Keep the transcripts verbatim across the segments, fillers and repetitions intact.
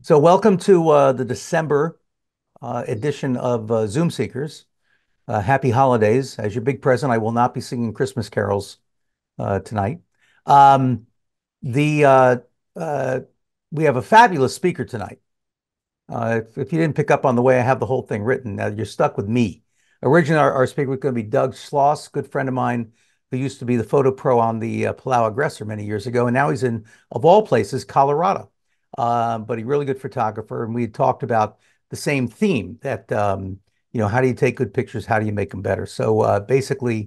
So welcome to uh, the December uh, edition of uh, Zoom Seekers. Uh, happy holidays. As your big present, I will not be singing Christmas carols uh, tonight. Um, the uh, uh, we have a fabulous speaker tonight. Uh, if, if you didn't pick up on the way I have the whole thing written, uh, you're stuck with me. Originally, our, our speaker was going to be Doug Schloss, good friend of mine who used to be the photo pro on the uh, Palau Aggressor many years ago, and now he's in, of all places, Colorado. Uh, but he's a really good photographer, and we had talked about the same theme that um, you know, how do you take good pictures? How do you make them better? So uh, basically,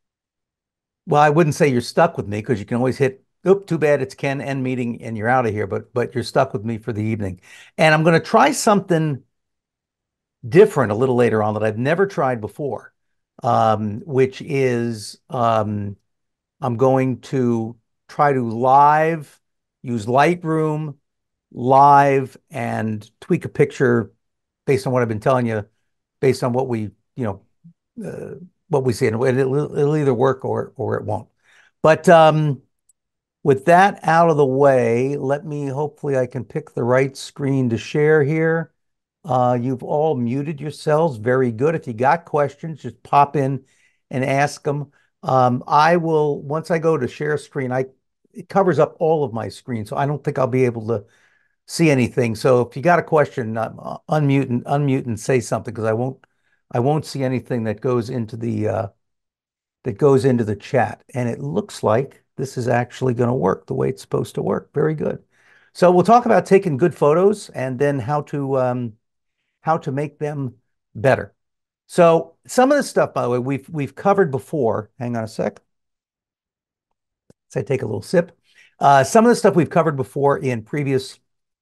well, I wouldn't say you're stuck with me because you can always hit, oop, too bad it's Ken end meeting and you're out of here, but but you're stuck with me for the evening. And I'm going to try something different a little later on that I've never tried before, um, which is um, I'm going to try to live use Lightroom live and tweak a picture based on what I've been telling you, based on what we, you know, uh, what we see. And it'll, it'll either work or or it won't. But um, with that out of the way, let me hopefully I can pick the right screen to share here. Uh, you've all muted yourselves. Very good. If you got questions, just pop in and ask them. Um, I will, once I go to share screen, I it covers up all of my screen, so I don't think I'll be able to see anything. So if you got a question, uh, unmute and unmute and say something because I won't I won't see anything that goes into the uh, that goes into the chat. And it looks like this is actually going to work the way it's supposed to work. Very good. So we'll talk about taking good photos and then how to um, how to make them better. So some of this stuff, by the way, we've we've covered before. Hang on a sec. Let's I take a little sip. Uh, some of the stuff we've covered before in previous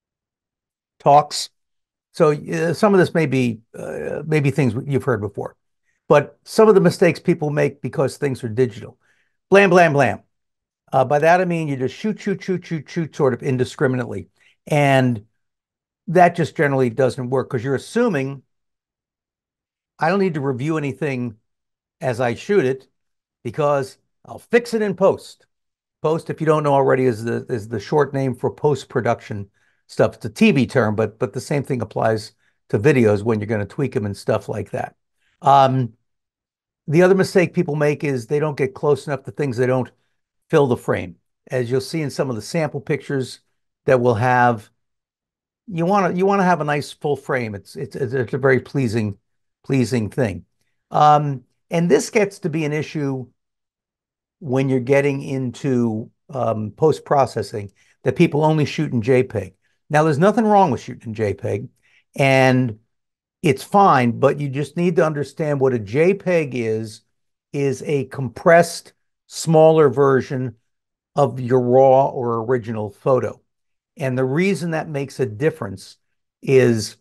talks. So uh, some of this may be uh, maybe things you've heard before, but some of the mistakes people make because things are digital. Blam, blam, blam. Uh, by that I mean you just shoot, shoot, shoot, shoot, shoot, sort of indiscriminately, and that just generally doesn't work because you're assuming I don't need to review anything as I shoot it because I'll fix it in post. Post, if you don't know already, is the is the short name for post-production stuff. It's a T V term, but but the same thing applies to videos when you're going to tweak them and stuff like that. Um, the other mistake people make is they don't get close enough to things they don't fill the frame. As you'll see in some of the sample pictures that we'll have, you want to you want to have a nice full frame. It's it's it's a very pleasing pleasing thing. Um, and this gets to be an issue when you're getting into um, post-processing that people only shoot in JPEG. Now, there's nothing wrong with shooting in JPEG, and it's fine, but you just need to understand what a JPEG is, is a compressed, smaller version of your raw or original photo. And the reason that makes a difference is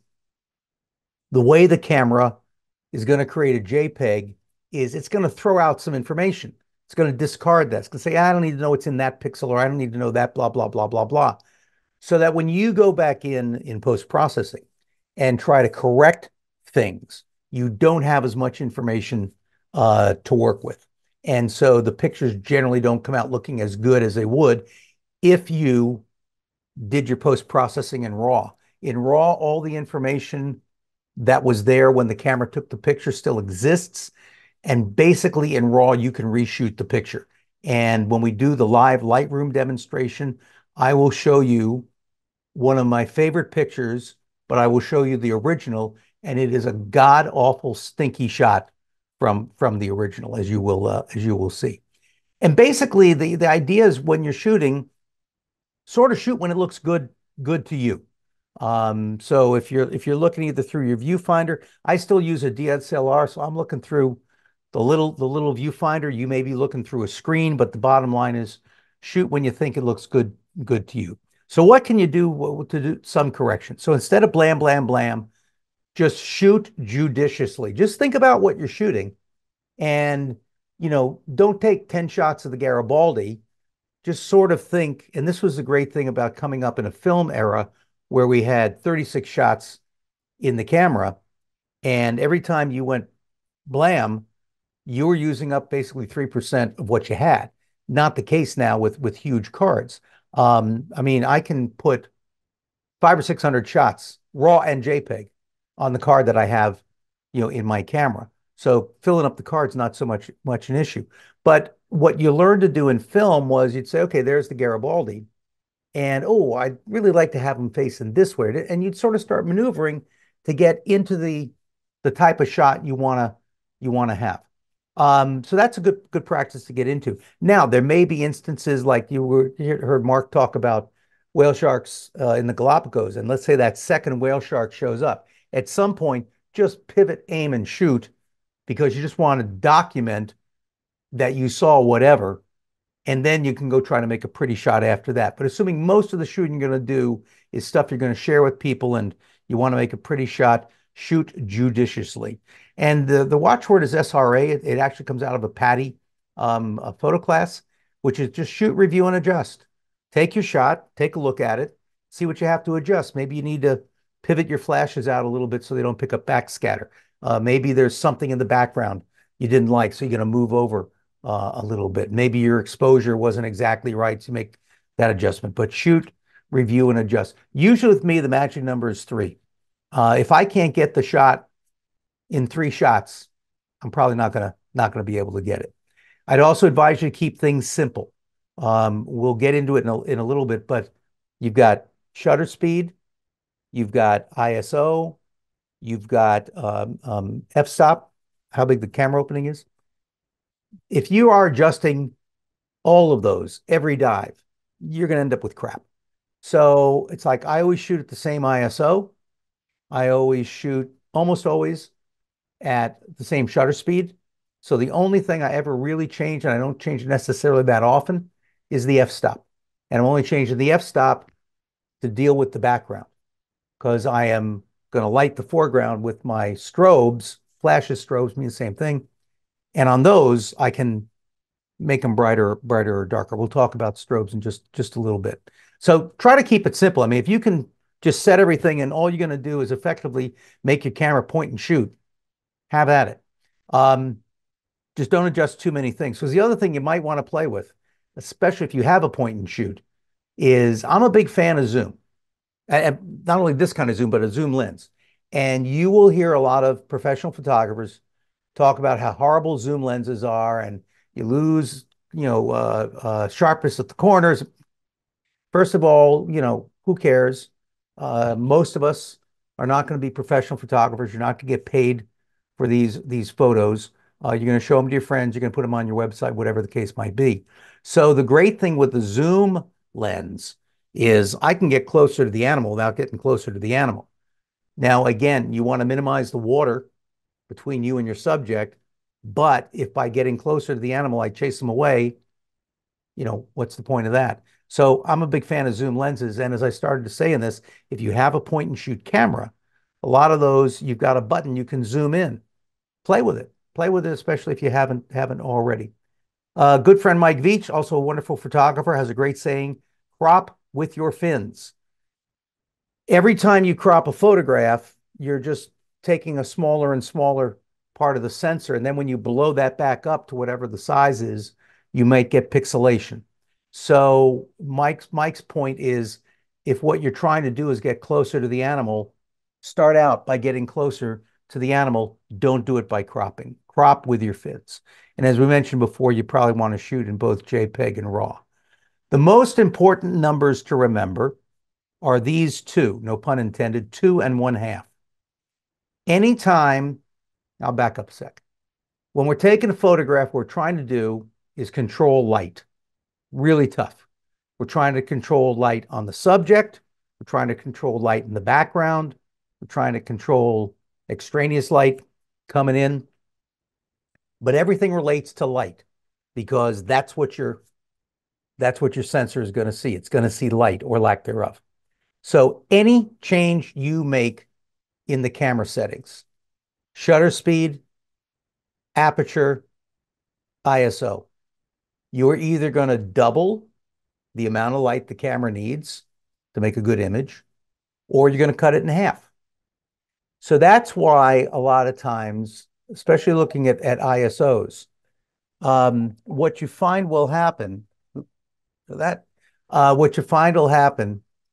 the way the camera is going to create a JPEG is it's going to throw out some information. It's going to discard that. It's going to say, I don't need to know what's in that pixel, or I don't need to know that, blah, blah, blah, blah, blah. So that when you go back in in post-processing and try to correct things, you don't have as much information uh, to work with. And so the pictures generally don't come out looking as good as they would if you did your post-processing in RAW. In RAW, all the information that was there when the camera took the picture still exists. And basically in RAW, you can reshoot the picture. And when we do the live Lightroom demonstration, I will show you one of my favorite pictures, but I will show you the original, and it is a god-awful stinky shot from from the original, as you will uh, as you will see. And basically, the the idea is when you're shooting, sort of shoot when it looks good good to you. Um, so if you're if you're looking either through your viewfinder, I still use a D S L R, so I'm looking through the little the little viewfinder. You may be looking through a screen, but the bottom line is shoot when you think it looks good good to you. So what can you do to do some correction? So instead of blam blam blam, just shoot judiciously. Just think about what you're shooting, and you know, don't take ten shots of the Garibaldi. Just sort of think, and this was the great thing about coming up in a film era where we had thirty-six shots in the camera, and every time you went blam, you were using up basically three percent of what you had. Not the case now with with huge cards. Um, I mean, I can put five or six hundred shots, raw and JPEG, on the card that I have, you know, in my camera. So filling up the card's not so much much an issue. But what you learned to do in film was you'd say, okay, there's the Garibaldi, and oh, I'd really like to have him facing this way, and you'd sort of start maneuvering to get into the the type of shot you want to you want to have. Um, so that's a good good practice to get into. Now, there may be instances like you were you heard Mark talk about whale sharks uh, in the Galapagos, and let's say that second whale shark shows up. At some point, just pivot, aim, and shoot because you just want to document that you saw whatever, and then you can go try to make a pretty shot after that. But assuming most of the shooting you're going to do is stuff you're going to share with people and you want to make a pretty shot, shoot judiciously. And the, the watchword is S R A. It, it actually comes out of a PADI um, a photo class, which is just shoot, review, and adjust. Take your shot, take a look at it, see what you have to adjust. Maybe you need to pivot your flashes out a little bit so they don't pick up backscatter. Uh, maybe there's something in the background you didn't like, so you're going to move over uh, a little bit. Maybe your exposure wasn't exactly right, so you make that adjustment. But shoot, review, and adjust. Usually with me, the magic number is three. Uh, if I can't get the shot in three shots, I'm probably not gonna not gonna be able to get it. I'd also advise you to keep things simple. Um, we'll get into it in a, in a little bit, but you've got shutter speed, you've got I S O, you've got um, um, f-stop, how big the camera opening is. If you are adjusting all of those every dive, you're going to end up with crap. So it's like I always shoot at the same I S O. I always shoot almost always at the same shutter speed. So the only thing I ever really change, and I don't change it necessarily that often, is the f-stop. And I'm only changing the f-stop to deal with the background because I am going to light the foreground with my strobes. Flashes, strobes mean the same thing. And on those, I can make them brighter, brighter or darker. We'll talk about strobes in just, just a little bit. So try to keep it simple. I mean, if you can just set everything and all you're going to do is effectively make your camera point and shoot, have at it. Um, just don't adjust too many things. Because the other thing you might want to play with, especially if you have a point and shoot, is I'm a big fan of zoom. And not only this kind of zoom, but a zoom lens. And you will hear a lot of professional photographers talk about how horrible zoom lenses are and you lose, you know, uh, uh, sharpness at the corners. First of all, you know, who cares? Uh, most of us are not going to be professional photographers. You're not going to get paid for these these photos. Uh, you're going to show them to your friends. You're going to put them on your website, whatever the case might be. So the great thing with the zoom lens is I can get closer to the animal without getting closer to the animal. Now, again, you want to minimize the water between you and your subject, but if by getting closer to the animal, I chase them away, you know, what's the point of that? So I'm a big fan of zoom lenses. And as I started to say in this, if you have a point and shoot camera, a lot of those, you've got a button you can zoom in. Play with it. Play with it, especially if you haven't haven't already. Uh, good friend Mike Veach, also a wonderful photographer, has a great saying, crop with your fins. Every time you crop a photograph, you're just taking a smaller and smaller part of the sensor. And then when you blow that back up to whatever the size is, you might get pixelation. So Mike's Mike's point is if what you're trying to do is get closer to the animal, start out by getting closer to the animal. Don't do it by cropping. Crop with your fins. And as we mentioned before, you probably want to shoot in both JPEG and RAW. The most important numbers to remember are these two, no pun intended, two and one half. Anytime, I'll back up a sec. When we're taking a photograph, what we're trying to do is control light. Really tough. We're trying to control light on the subject. We're trying to control light in the background. We're trying to control extraneous light coming in. But everything relates to light because that's what your that's what your sensor is going to see. It's going to see light or lack thereof. So any change you make in the camera settings, shutter speed, aperture, I S O, you're either going to double the amount of light the camera needs to make a good image, or you're going to cut it in half. So that's why a lot of times, especially looking at, at I S Os, um, what you find will happen, that uh, what you find will happen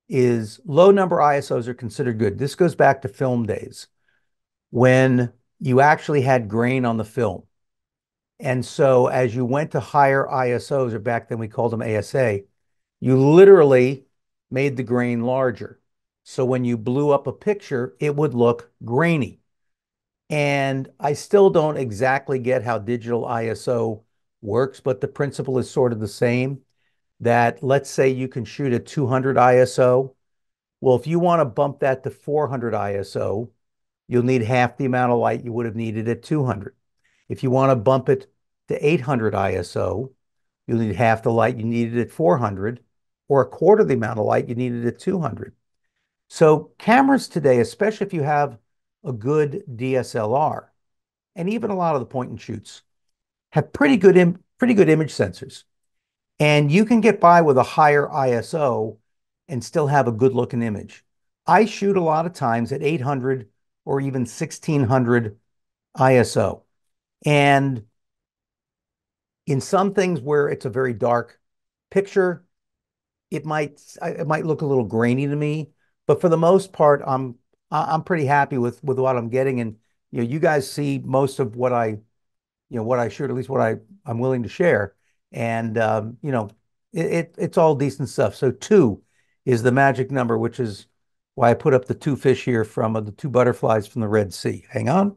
is low number I S Os are considered good. This goes back to film days when you actually had grain on the film. And so as you went to higher I S Os, or back then we called them A S A, you literally made the grain larger. So when you blew up a picture, it would look grainy. And I still don't exactly get how digital I S O works, but the principle is sort of the same. That let's say you can shoot at two hundred I S O. Well, if you want to bump that to four hundred I S O, you'll need half the amount of light you would have needed at two hundred. If you want to bump it to eight hundred I S O, you'll need half the light you needed at four hundred, or a quarter the amount of light you needed at two hundred. So cameras today, especially if you have a good D S L R, and even a lot of the point and shoots, have pretty good Im pretty good image sensors. And you can get by with a higher I S O and still have a good looking image. I shoot a lot of times at eight hundred or even sixteen hundred I S O. And in some things where it's a very dark picture, it might it might look a little grainy to me, but for the most part, I'm I'm pretty happy with with what I'm getting. And you know, you guys see most of what I you know what I shoot, at least what I I'm willing to share. And um, you know, it, it it's all decent stuff. So two is the magic number, which is why I put up the two fish here from uh, the two butterflies from the Red Sea. Hang on.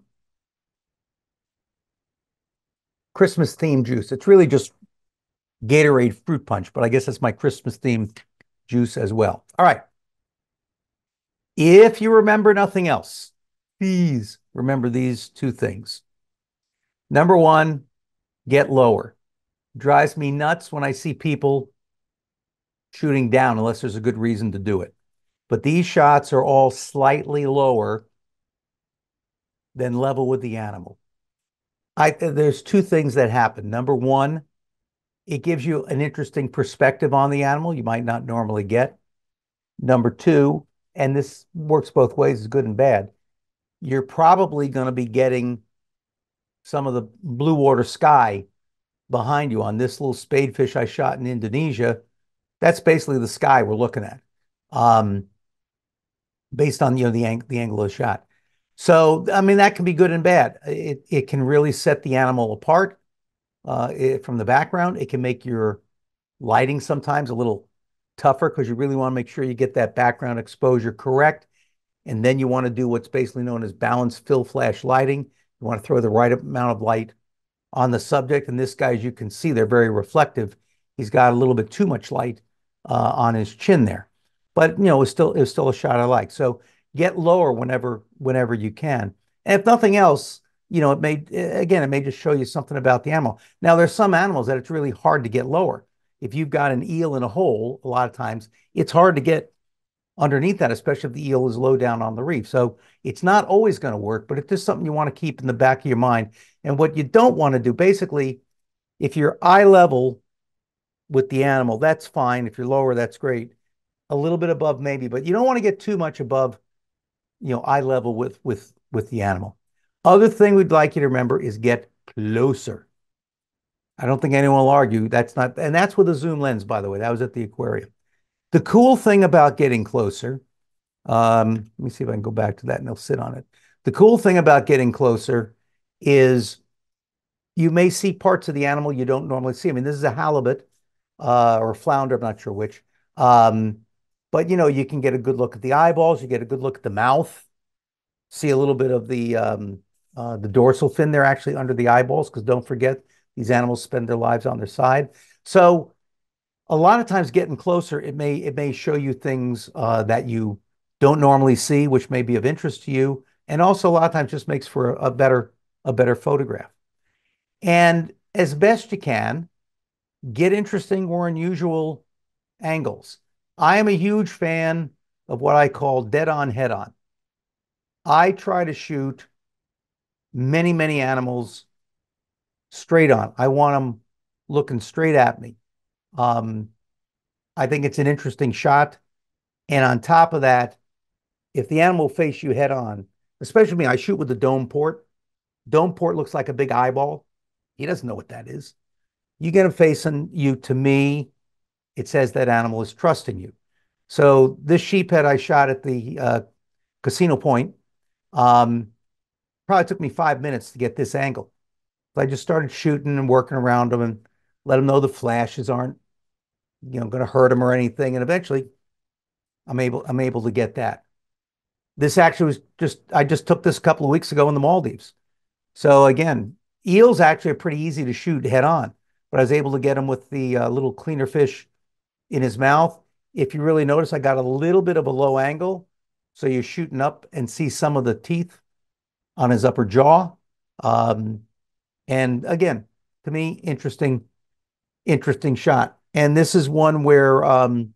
Christmas themed juice. It's really just Gatorade fruit punch, but I guess that's my Christmas themed juice as well. All right. If you remember nothing else, please remember these two things. Number one, get lower. Drives me nuts when I see people shooting down unless there's a good reason to do it. But these shots are all slightly lower than level with the animal. I, there's two things that happen. Number one, it gives you an interesting perspective on the animal you might not normally get. Number two, and this works both ways, is good and bad, you're probably going to be getting some of the blue water sky behind you. On this little spadefish I shot in Indonesia, that's basically the sky we're looking at, um, based on you know the, ang the angle of the shot. So, I mean, that can be good and bad. It, it can really set the animal apart uh, it, from the background. It can make your lighting sometimes a little tougher because you really want to make sure you get that background exposure correct. And then you want to do what's basically known as balanced fill flash lighting. You want to throw the right amount of light on the subject. And this guy, as you can see, they're very reflective. He's got a little bit too much light uh, on his chin there. But, you know, it's still, it's still a shot I like. So get lower whenever, whenever you can. And if nothing else, you know, it may, again, it may just show you something about the animal. Now, there's some animals that it's really hard to get lower. If you've got an eel in a hole, a lot of times it's hard to get underneath that, especially if the eel is low down on the reef. So it's not always going to work, but it's just something you want to keep in the back of your mind. And what you don't want to do, basically, if you're eye level with the animal, that's fine. If you're lower, that's great. A little bit above, maybe, but you don't want to get too much above, you know, eye level with with with the animal. Other thing we'd like you to remember is get closer. I don't think anyone will argue that's not, and that's with a zoom lens, by the way. That was at the aquarium. The cool thing about getting closer, um, let me see if I can go back to that and they'll sit on it. The cool thing about getting closer is you may see parts of the animal you don't normally see. I mean, this is a halibut uh, or a flounder, I'm not sure which. Um, but, you know, you can get a good look at the eyeballs. You get a good look at the mouth. See a little bit of the, um, uh, the dorsal fin there actually under the eyeballs, because don't forget, these animals spend their lives on their side. So a lot of times getting closer, it may it may show you things uh, that you don't normally see, which may be of interest to you, and also a lot of times just makes for a, a better a better photograph. And as best you can, get interesting or unusual angles. I am a huge fan of what I call dead on, head on. I try to shoot many, many animals straight on. I want them looking straight at me. Um, I think it's an interesting shot. And on top of that, if the animal face you head on, especially me, I shoot with the dome port. Dome port looks like a big eyeball. He doesn't know what that is. You get him facing you, to me, it says that animal is trusting you. So this sheephead I shot at the uh, Casino Point. Um, Probably took me five minutes to get this angle. So I just started shooting and working around them and let them know the flashes aren't, you know, going to hurt them or anything. And eventually, I'm able I'm able to get that. This actually was just I just took this a couple of weeks ago in the Maldives. So again, eels actually are pretty easy to shoot head on, but I was able to get him with the uh, little cleaner fish in his mouth. If you really notice, I got a little bit of a low angle, so you're shooting up and see some of the teeth on his upper jaw. Um, and again, to me, interesting, interesting shot. And this is one where um,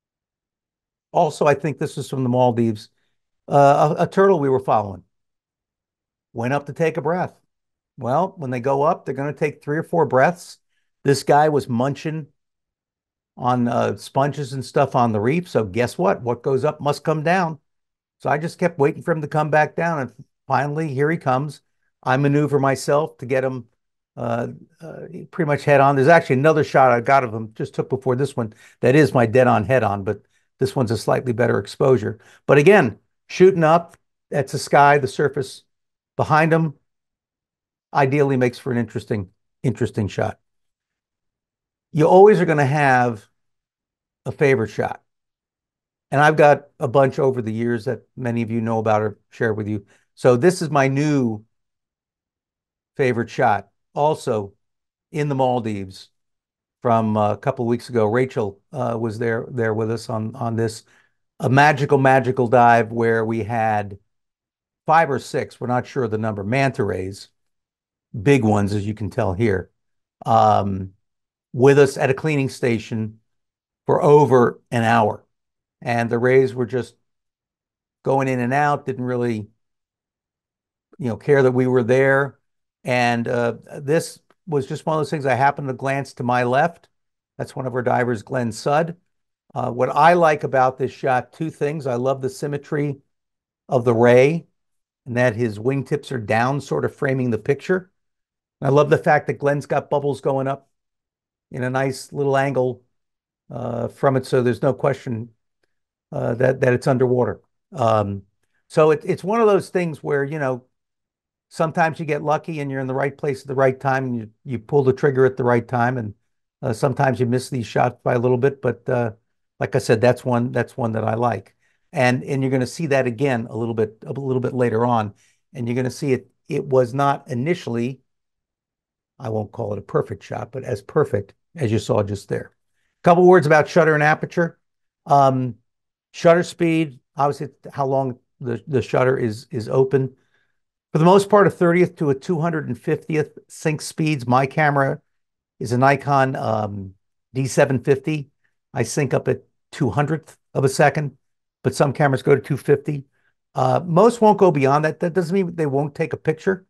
also I think this is from the Maldives. Uh, a, a turtle we were following went up to take a breath. Well, when they go up, they're going to take three or four breaths. This guy was munching on uh, sponges and stuff on the reef. So guess what? What goes up must come down. So I just kept waiting for him to come back down. And finally, here he comes. I maneuver myself to get him uh, uh, pretty much head on. There's actually another shot I got of him, just took before this one. That is my dead on head on, but this one's a slightly better exposure. But again, shooting up, that's the sky, the surface behind him ideally makes for an interesting, interesting shot. You always are going to have a favorite shot. And I've got a bunch over the years that many of you know about or share with you. So this is my new favorite shot. Also in the Maldives from a couple of weeks ago. Rachel uh, was there there with us on on this. A magical, magical dive where we had five or six, we're not sure of the number, manta rays, big ones, as you can tell here, um, with us at a cleaning station for over an hour. And the rays were just going in and out, didn't really, you know, care that we were there. And uh, this was just one of those things. I happened to glance to my left. That's one of our divers, Glenn Sudd. Uh, what I like about this shot, two things. I love the symmetry of the ray and that his wingtips are down, sort of framing the picture. And I love the fact that Glenn's got bubbles going up in a nice little angle uh, from it. So there's no question uh, that, that it's underwater. Um, so it, it's one of those things where, you know, sometimes you get lucky and you're in the right place at the right time and you, you pull the trigger at the right time. And uh, sometimes you miss these shots by a little bit. But uh, like I said, that's one that's one that I like. And and you're going to see that again a little bit a little bit later on. And you're going to see it. It was not initially, I won't call it a perfect shot, but as perfect as you saw just there. A couple words about shutter and aperture. Um, shutter speed, obviously how long the, the shutter is is open. For the most part, a thirtieth to a two hundred fiftieth sync speeds. My camera is a Nikon um, D seven fifty. I sync up at two hundredth of a second, but some cameras go to two fifty. Uh, most won't go beyond that. That doesn't mean they won't take a picture.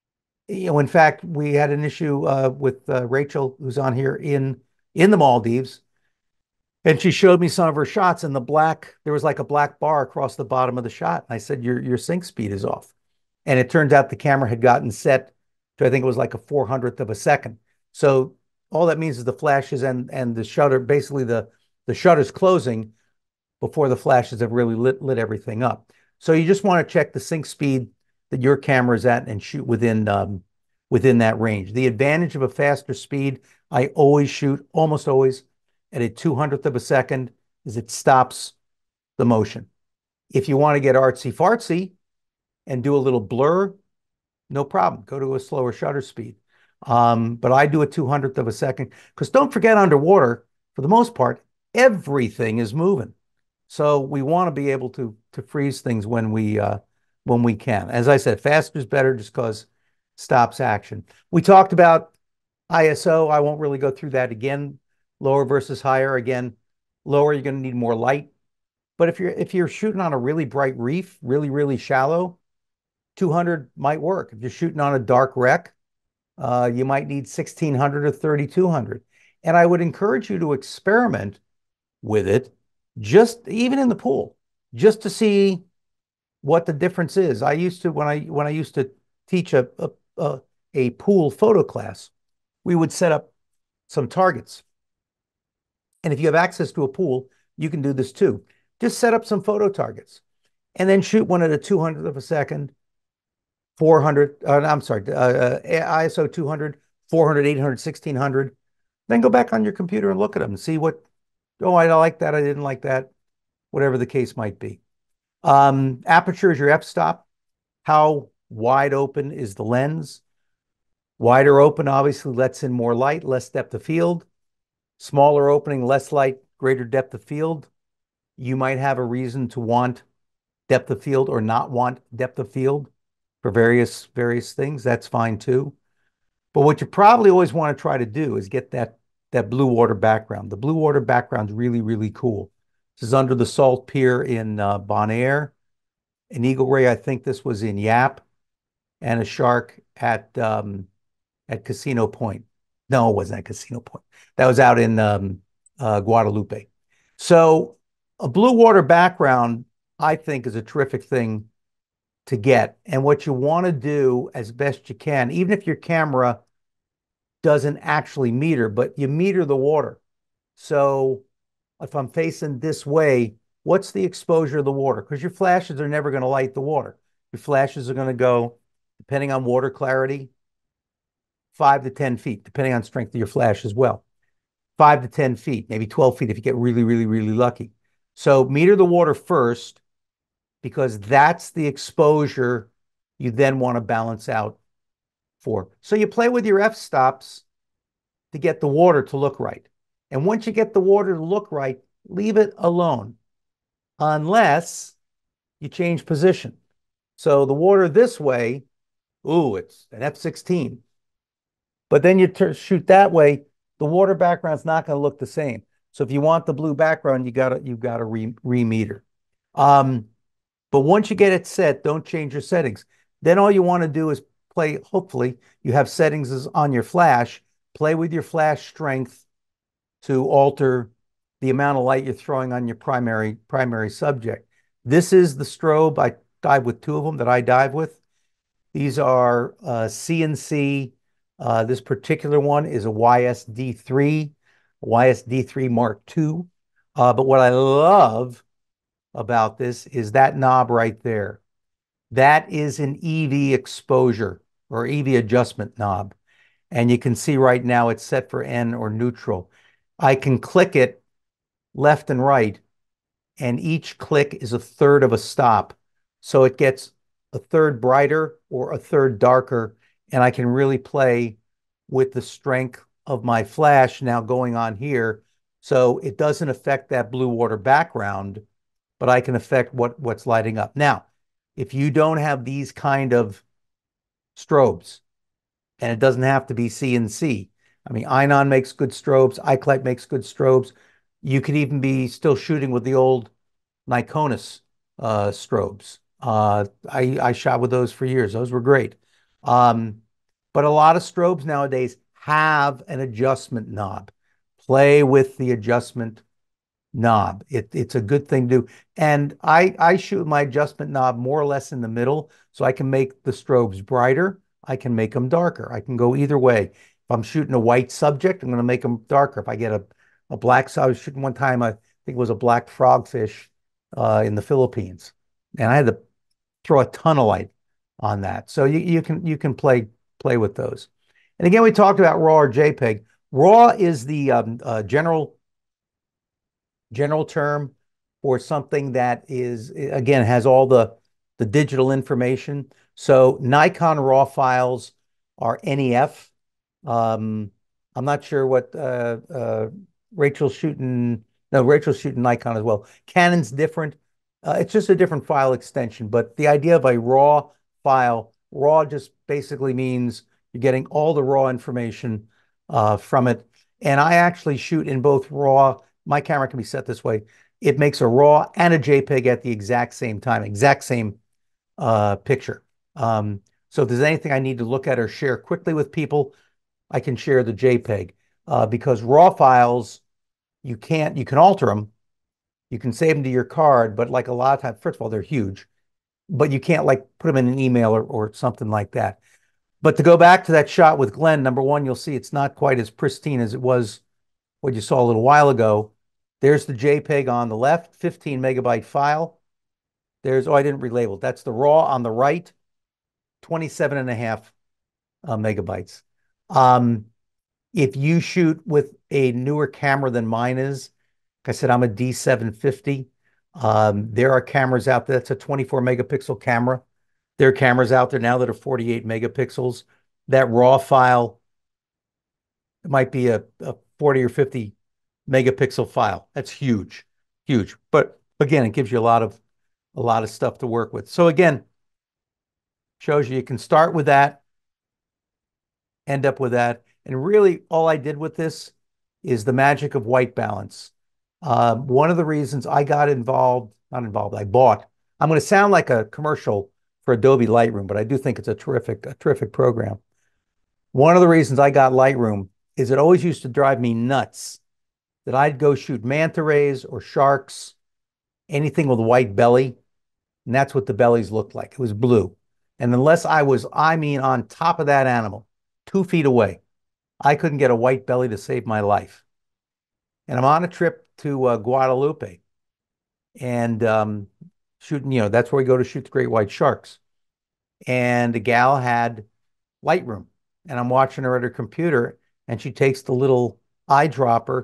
You know, in fact, we had an issue uh, with uh, Rachel, who's on here in in the Maldives, and she showed me some of her shots, and the black there was like a black bar across the bottom of the shot. And I said, "Your your sync speed is off." And it turns out the camera had gotten set to, I think it was like a four hundredth of a second. So all that means is the flashes and and the shutter, basically the the shutter's closing before the flashes have really lit lit everything up. So you just want to check the sync speed that your camera is at and shoot within um, within that range. The advantage of a faster speed, I always shoot, almost always, at a two hundredth of a second, is it stops the motion. If you want to get artsy fartsy and do a little blur, no problem. Go to a slower shutter speed. Um, but I do a two hundredth of a second because don't forget, underwater, for the most part, everything is moving. So we want to be able to to freeze things when we uh, when we can. As I said, faster is better just because stops action. We talked about I S O. I won't really go through that again. Lower versus higher. Again, lower, you're going to need more light. But if you're if you're shooting on a really bright reef, really, really shallow, two hundred might work. If you're shooting on a dark wreck, uh, you might need sixteen hundred or thirty-two hundred. And I would encourage you to experiment with it, just even in the pool, just to see what the difference is. I used to, when I when I used to teach a, a, a, a pool photo class, we would set up some targets. And if you have access to a pool, you can do this too. Just set up some photo targets and then shoot one at a two hundredth of a second, four hundred, uh, I'm sorry, uh, uh, I S O two hundred, four hundred, eight hundred, sixteen hundred. Then go back on your computer and look at them and see what, oh, I like that, I didn't like that, whatever the case might be. Um, aperture is your f-stop. How wide open is the lens? Wider open obviously lets in more light, less depth of field. Smaller opening, less light, greater depth of field. You might have a reason to want depth of field or not want depth of field for various various things. That's fine too. But what you probably always want to try to do is get that that blue water background. The blue water background is really, really cool. This is under the Salt Pier in uh, Bonaire. An eagle ray, I think this was in Yap, and a shark at um, at Casino Point. No, it wasn't at Casino Point. That was out in um, uh, Guadalupe. So a blue water background, I think, is a terrific thing to get. And what you want to do as best you can, even if your camera doesn't actually meter, but you meter the water. So if I'm facing this way, what's the exposure of the water? Because your flashes are never going to light the water. Your flashes are going to go, depending on water clarity, five to ten feet, depending on strength of your flash as well. Five to ten feet, maybe twelve feet if you get really, really, really lucky. So meter the water first, because that's the exposure you then want to balance out for. So you play with your f-stops to get the water to look right. And once you get the water to look right, leave it alone, unless you change position. So the water this way, ooh, it's an F sixteen. But then you shoot that way, the water background's not going to look the same. So if you want the blue background, you got to you got to re, re-meter. Um, but once you get it set, don't change your settings. Then all you want to do is play. Hopefully, you have settings on your flash. Play with your flash strength to alter the amount of light you're throwing on your primary primary subject. This is the strobe. I dive with two of them that I dive with. These are uh, C N C. Uh, this particular one is a Y S D three, Y S D three Mark two. Uh, but what I love about this is that knob right there. That is an E V exposure or E V adjustment knob. And you can see right now it's set for N or neutral. I can click it left and right, and each click is a third of a stop. So it gets a third brighter or a third darker, and I can really play with the strength of my flash now going on here. So it doesn't affect that blue water background, but I can affect what, what's lighting up. Now, if you don't have these kind of strobes, and it doesn't have to be C N C. I mean, Einon makes good strobes. iClite makes good strobes. You could even be still shooting with the old Nikonis uh, strobes. Uh, I, I shot with those for years. Those were great. Um, but a lot of strobes nowadays have an adjustment knob. Play with the adjustment knob. It, it's a good thing to do. And I, I shoot my adjustment knob more or less in the middle, so I can make the strobes brighter. I can make them darker. I can go either way. If I'm shooting a white subject, I'm going to make them darker. If I get a, a black, so I was shooting one time, I think it was a black frogfish uh, in the Philippines, and I had to throw a ton of light on that. So you, you can you can play play with those. And again, we talked about RAW or JPEG. RAW is the um, uh, general general term for something that is, again, has all the the digital information. So Nikon RAW files are N E F. Um, I'm not sure what uh, uh, Rachel's shooting. No, Rachel's shooting Nikon as well. Canon's different. Uh, it's just a different file extension. But the idea of a RAW file, RAW just basically means you're getting all the raw information uh, from it. And I actually shoot in both RAW. My camera can be set this way. It makes a RAW and a JPEG at the exact same time, exact same uh, picture. Um, so if there's anything I need to look at or share quickly with people, I can share the JPEG uh, because RAW files, you can't, you can alter them. You can save them to your card, but like a lot of times, first of all, they're huge, but you can't like put them in an email or, or something like that. But to go back to that shot with Glenn, number one, you'll see it's not quite as pristine as it was what you saw a little while ago. There's the JPEG on the left, fifteen megabyte file. There's, oh, I didn't relabel it. That's the RAW on the right, twenty-seven and a half uh, megabytes. Um, if you shoot with a newer camera than mine is, like I said, I'm a D seven fifty. Um, there are cameras out there. That's a twenty-four megapixel camera. There are cameras out there now that are forty-eight megapixels. That RAW file might be a, a forty or fifty megapixel file. That's huge, huge. But again, it gives you a lot of a lot of stuff to work with. So again, shows you you can start with that, end up with that. And really, all I did with this is the magic of white balance. Um, one of the reasons I got involved, not involved, I bought. I'm going to sound like a commercial for Adobe Lightroom, but I do think it's a terrific, a terrific program. One of the reasons I got Lightroom is it always used to drive me nuts that I'd go shoot manta rays or sharks, anything with a white belly, and that's what the bellies looked like. It was blue. And unless I was, I mean, on top of that animal, two feet away, I couldn't get a white belly to save my life. And I'm on a trip to uh, Guadalupe and um, shooting, you know, that's where we go to shoot the great white sharks. And the gal had Lightroom, and I'm watching her at her computer, and she takes the little eyedropper,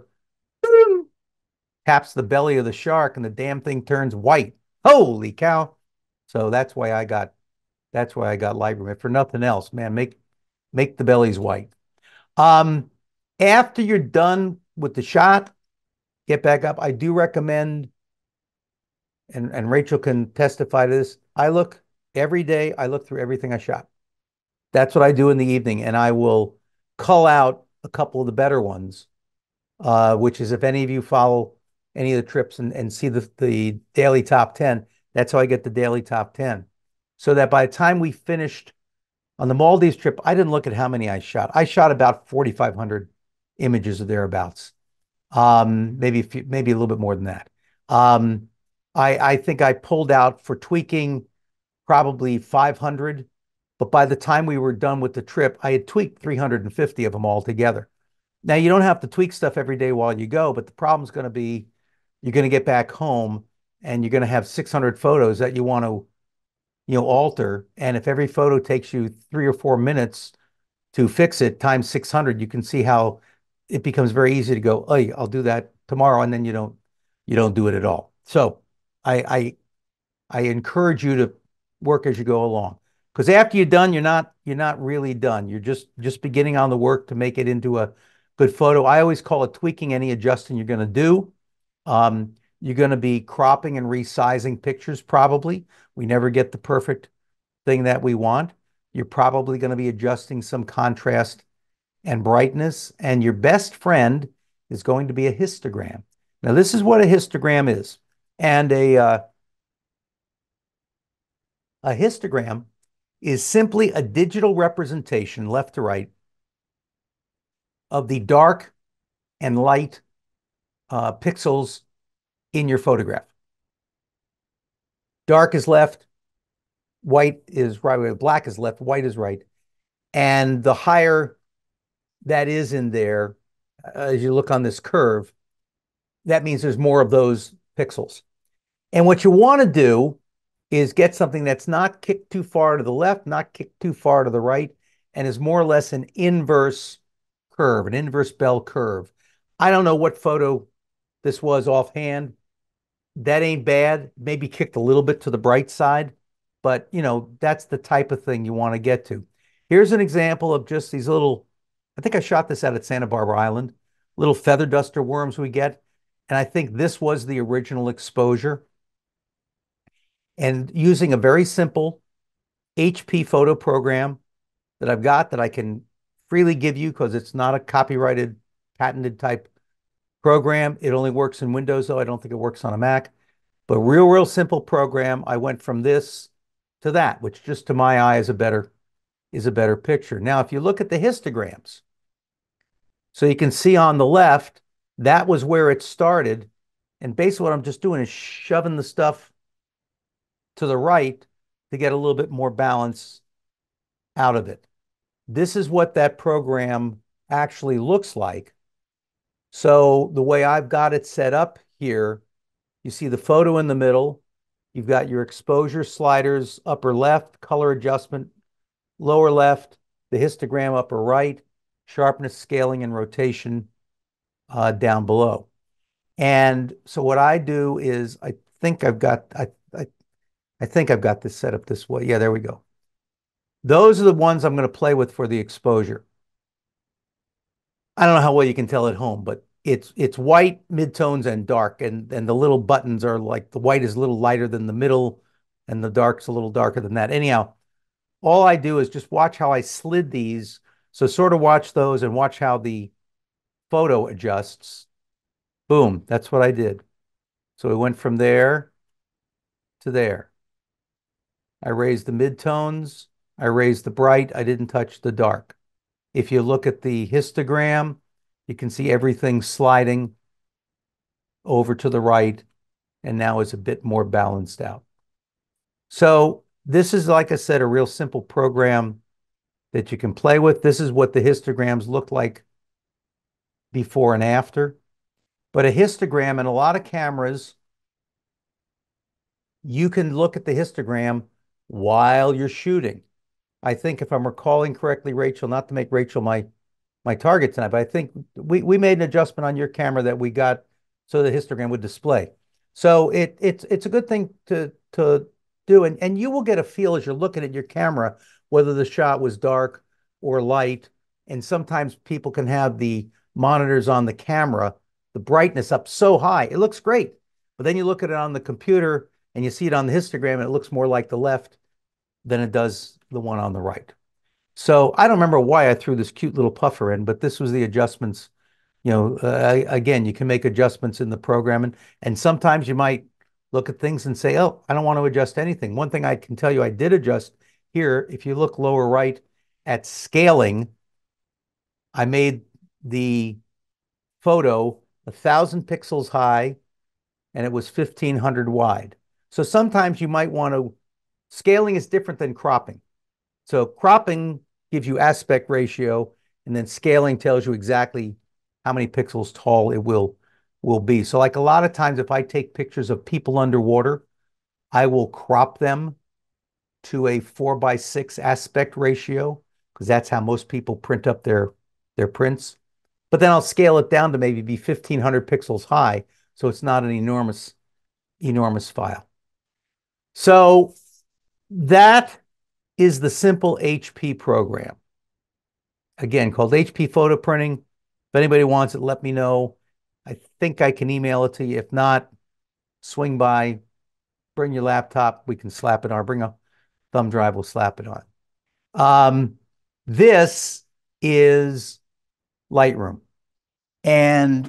taps the belly of the shark, and the damn thing turns white. Holy cow. So that's why I got that's why I got Lightroom. If for nothing else, man, make make the bellies white. Um, after you're done with the shot, get back up. I do recommend, and, and Rachel can testify to this, I look every day, I look through everything I shot. That's what I do in the evening, and I will cull out a couple of the better ones, uh, which is if any of you follow any of the trips and, and see the, the daily top ten, that's how I get the daily top ten. So that by the time we finished on the Maldives trip, I didn't look at how many I shot. I shot about forty-five hundred images or thereabouts. Um, maybe, a few, maybe a little bit more than that. Um, I, I think I pulled out for tweaking probably five hundred, but by the time we were done with the trip, I had tweaked three hundred fifty of them all together. Now, you don't have to tweak stuff every day while you go, but the problem's going to be you're going to get back home and you're going to have six hundred photos that you want to, you know, alter. And if every photo takes you three or four minutes to fix it times six hundred, you can see how it becomes very easy to go, oh, I'll do that tomorrow, and then you don't you don't do it at all. So I I, I encourage you to work as you go along, because after you're done, you're not you're not really done. You're just just beginning on the work to make it into a good photo. I always call it tweaking any adjusting you're going to do. Um, you're going to be cropping and resizing pictures probably. We never get the perfect thing that we want. You're probably going to be adjusting some contrast and brightness, and your best friend is going to be a histogram. Now, this is what a histogram is. And a, uh, a histogram is simply a digital representation, left to right, of the dark and light uh, pixels in your photograph. Dark is left, white is right, black is left, white is right. And the higher that is in there, uh, as you look on this curve, that means there's more of those pixels. And what you want to do is get something that's not kicked too far to the left, not kicked too far to the right, and is more or less an inverse curve, an inverse bell curve. I don't know what photo this was offhand. That ain't bad. Maybe kicked a little bit to the bright side, but you know, that's the type of thing you want to get to. Here's an example of just these little, I think I shot this out at Santa Barbara Island, little feather duster worms we get. And I think this was the original exposure. And using a very simple H P photo program that I've got that I can freely give you because it's not a copyrighted, patented type program. It only works in Windows, though. I don't think it works on a Mac. But real, real simple program. I went from this to that, which just to my eye is a better, is a better picture. Now, if you look at the histograms, so you can see on the left, that was where it started. And basically what I'm just doing is shoving the stuff to the right to get a little bit more balance out of it. This is what that program actually looks like. So the way I've got it set up here, you see the photo in the middle. You've got your exposure sliders, upper left, color adjustment, lower left, the histogram upper right, sharpness, scaling, and rotation uh, down below. And so what I do is I think I've got I, I I think I've got this set up this way. Yeah, there we go. Those are the ones I'm going to play with for the exposure. I don't know how well you can tell at home, but it's it's white, midtones, and dark, and and the little buttons are like the white is a little lighter than the middle, and the dark's a little darker than that. Anyhow, all I do is just watch how I slid these. So sort of watch those and watch how the photo adjusts. Boom, that's what I did. So we went from there to there. I raised the midtones. I raised the bright. I didn't touch the dark. If you look at the histogram, you can see everything sliding over to the right and now is a bit more balanced out. So this is, like I said, a real simple program that you can play with. This is what the histograms look like before and after. But a histogram in a lot of cameras, you can look at the histogram while you're shooting. I think if I'm recalling correctly, Rachel, not to make Rachel my my target tonight, but I think we, we made an adjustment on your camera that we got so the histogram would display. So it it's it's a good thing to to do. And, and you will get a feel as you're looking at your camera, whether the shot was dark or light. And sometimes people can have the monitors on the camera, the brightness up so high, it looks great. But then you look at it on the computer and you see it on the histogram and it looks more like the left than it does the one on the right. So I don't remember why I threw this cute little puffer in, but this was the adjustments. You know, uh, again, you can make adjustments in the program, and, and sometimes you might look at things and say, oh, I don't want to adjust anything. One thing I can tell you I did adjust here, if you look lower right at scaling, I made the photo a thousand pixels high and it was fifteen hundred wide. So sometimes you might want to, scaling is different than cropping. So cropping gives you aspect ratio, and then scaling tells you exactly how many pixels tall it will will be. So like a lot of times if I take pictures of people underwater, I will crop them to a four by six aspect ratio because that's how most people print up their their prints. But then I'll scale it down to maybe be fifteen hundred pixels high, so it's not an enormous enormous file. So that is the simple H P program. Again, called H P Photo Printing. If anybody wants it, let me know. I think I can email it to you. If not, swing by, bring your laptop. We can slap it on. Bring a thumb drive, we'll slap it on. Um, this is Lightroom. And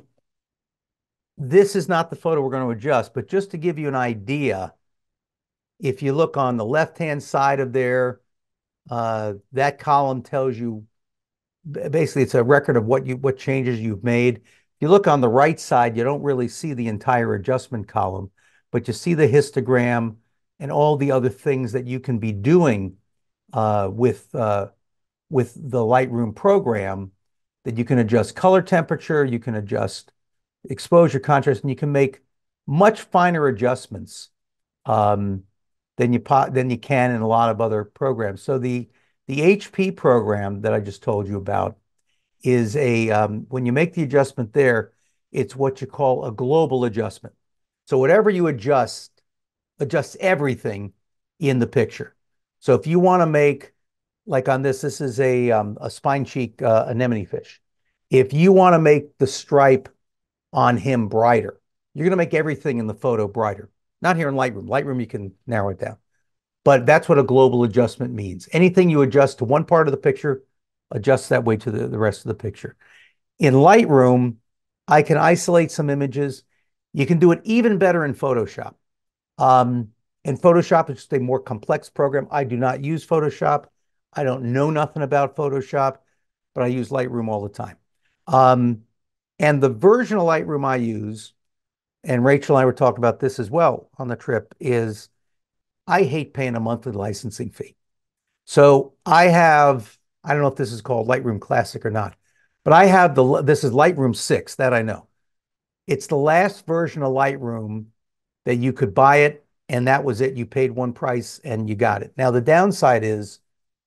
this is not the photo we're going to adjust, but just to give you an idea, if you look on the left-hand side of there, uh, that column tells you, basically it's a record of what you what changes you've made. If you look on the right side, you don't really see the entire adjustment column, but you see the histogram and all the other things that you can be doing uh, with uh, with the Lightroom program, that you can adjust color temperature, you can adjust exposure, contrast, and you can make much finer adjustments um, than you than you can in a lot of other programs. So the the H P program that I just told you about is a um, when you make the adjustment there, it's what you call a global adjustment. So whatever you adjust, adjusts everything in the picture. So if you want to make, like on this, this is a um, a spine cheek uh, anemone fish. If you want to make the stripe on him brighter, you're going to make everything in the photo brighter. Not here in Lightroom. Lightroom, you can narrow it down. But that's what a global adjustment means. Anything you adjust to one part of the picture, adjusts that way to the, the rest of the picture. In Lightroom, I can isolate some images. You can do it even better in Photoshop. Um, and Photoshop is just a more complex program. I do not use Photoshop. I don't know nothing about Photoshop, but I use Lightroom all the time. Um, and the version of Lightroom I use, and Rachel and I were talking about this as well on the trip, is I hate paying a monthly licensing fee. So I have, I don't know if this is called Lightroom Classic or not, but I have the, this is Lightroom six, that I know. It's the last version of Lightroom that you could buy it and that was it. You paid one price and you got it. Now, the downside is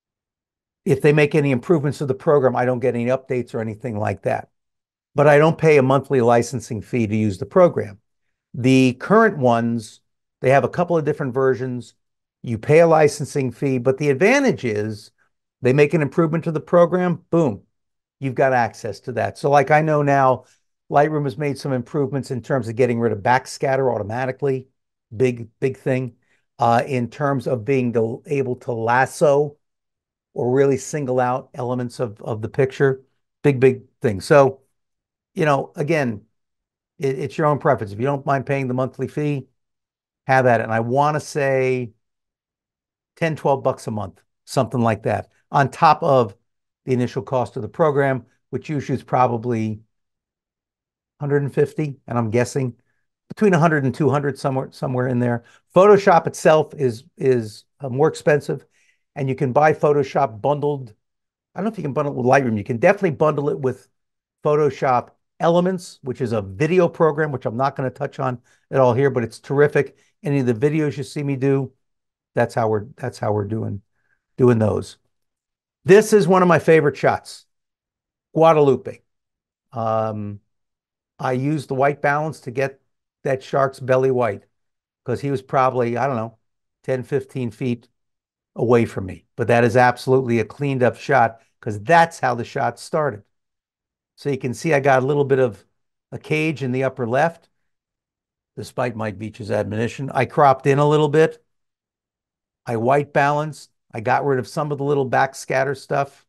if they make any improvements to the program, I don't get any updates or anything like that. But I don't pay a monthly licensing fee to use the program. The current ones, they have a couple of different versions. You pay a licensing fee, but the advantage is they make an improvement to the program, boom, you've got access to that. So like I know now, Lightroom has made some improvements in terms of getting rid of backscatter automatically. Big, big thing. Uh, in terms of being the, able to lasso or really single out elements of, of the picture. Big, big thing. So, you know, again, it, it's your own preference. If you don't mind paying the monthly fee, have at it. And I want to say ten, twelve bucks a month, something like that, on top of the initial cost of the program, which usually is probably one hundred fifty, and I'm guessing between one hundred and two hundred, somewhere somewhere in there. Photoshop itself is is uh, more expensive, and you can buy Photoshop bundled. I don't know if you can bundle it with Lightroom. You can definitely bundle it with Photoshop Elements, which is a video program, which I'm not going to touch on at all here, but it's terrific. Any of the videos you see me do, that's how we're that's how we're doing doing those. This is one of my favorite shots, Guadalupe. Um, I used the white balance to get that shark's belly white because he was probably, I don't know, ten, fifteen feet away from me. But that is absolutely a cleaned up shot because that's how the shot started. So you can see I got a little bit of a cage in the upper left, despite Mike Beach's admonition. I cropped in a little bit. I white balanced. I got rid of some of the little backscatter stuff.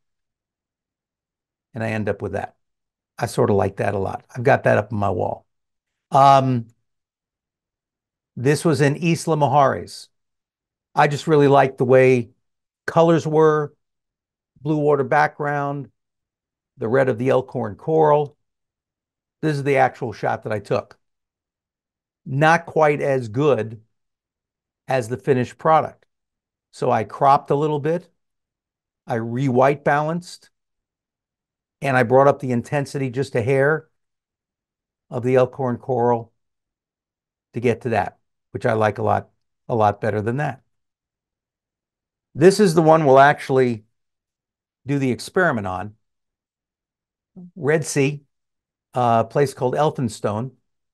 And I end up with that. I sort of like that a lot. I've got that up on my wall. Um, this was in Isla Mujeres. I just really liked the way colors were, blue water background, the red of the Elkhorn coral. This is the actual shot that I took. Not quite as good as the finished product. So I cropped a little bit. I re-white balanced. And I brought up the intensity just a hair of the Elkhorn coral to get to that, which I like a lot, a lot better than that. This is the one we'll actually do the experiment on. Red Sea, a place called Elphinstone.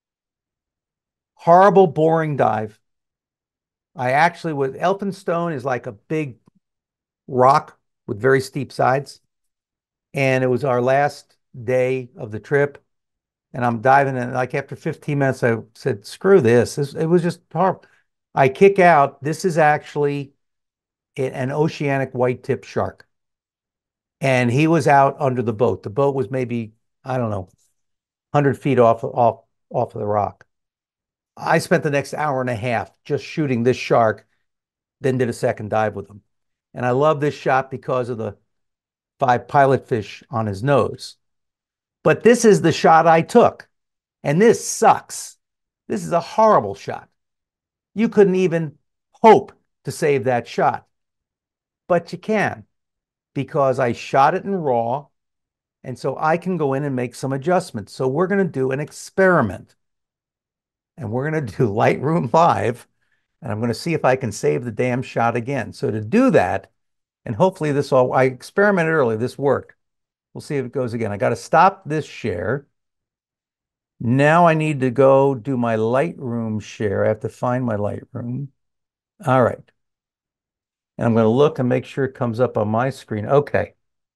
Horrible, boring dive. I actually, with Elphinstone is like a big rock with very steep sides. And it was our last day of the trip. And I'm diving in. Like after fifteen minutes, I said, screw this. this it was just horrible. I kick out. This is actually an oceanic white-tip shark. And he was out under the boat. The boat was maybe, I don't know, one hundred feet off, off, off of the rock. I spent the next hour and a half just shooting this shark, then did a second dive with him. And I love this shot because of the five pilot fish on his nose. But this is the shot I took. And this sucks. This is a horrible shot. You couldn't even hope to save that shot. But you can, because I shot it in RAW. And so I can go in and make some adjustments. So we're going to do an experiment. And we're going to do Lightroom Live. And I'm going to see if I can save the damn shot again. So to do that, and hopefully this all, I experimented earlier, this worked. We'll see if it goes again. I got to stop this share. Now I need to go do my Lightroom share. I have to find my Lightroom. All right. And I'm going to look and make sure it comes up on my screen. Okay.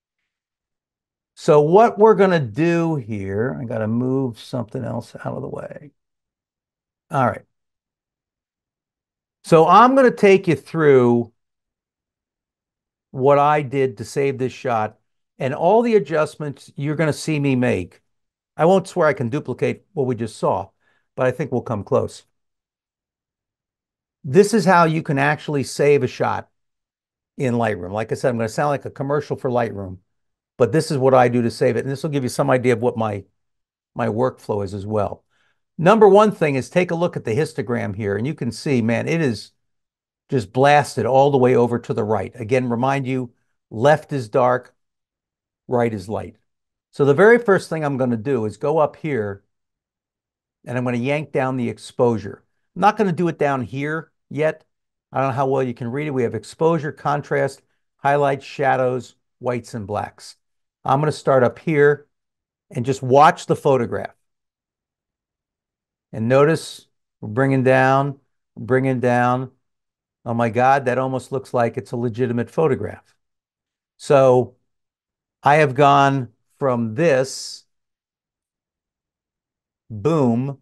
So what we're going to do here, I got to move something else out of the way. All right. So I'm going to take you through what I did to save this shot and all the adjustments you're going to see me make. I won't swear I can duplicate what we just saw, but I think we'll come close. This is how you can actually save a shot in Lightroom. Like I said, I'm going to sound like a commercial for Lightroom, but this is what I do to save it. And this will give you some idea of what my, my workflow is as well. Number one thing is take a look at the histogram here, and you can see, man, it is just blasted all the way over to the right. Again, remind you, left is dark, right is light. So the very first thing I'm going to do is go up here and I'm going to yank down the exposure. I'm not going to do it down here yet. I don't know how well you can read it. We have exposure, contrast, highlights, shadows, whites, and blacks. I'm going to start up here and just watch the photograph. And notice we're bringing down, bringing down. Oh my God, that almost looks like it's a legitimate photograph. So I have gone from this, boom,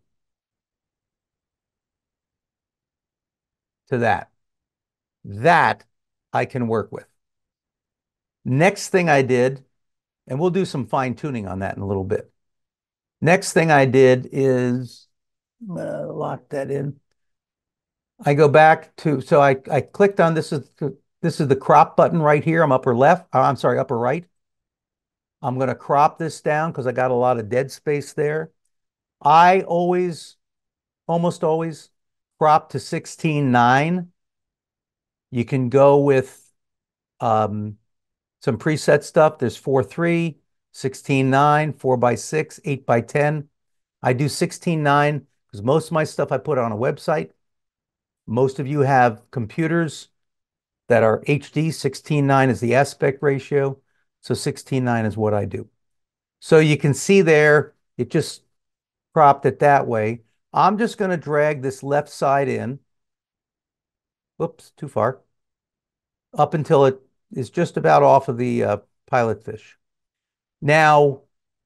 to that. That I can work with. Next thing I did, and we'll do some fine tuning on that in a little bit. Next thing I did is uh, lock that in. I go back to, so I, I clicked on this is this is the crop button right here. I'm upper left. I'm sorry, upper right. I'm going to crop this down because I got a lot of dead space there. I always, almost always crop to sixteen nine. You can go with um, some preset stuff. There's four three, sixteen nine, four by six, eight by ten. I do sixteen nine because most of my stuff I put on a website. Most of you have computers that are H D. sixteen nine is the aspect ratio. So sixteen nine is what I do. So you can see there, it just cropped it that way. I'm just going to drag this left side in. Whoops, too far. Up until it is just about off of the uh, pilot fish. Now,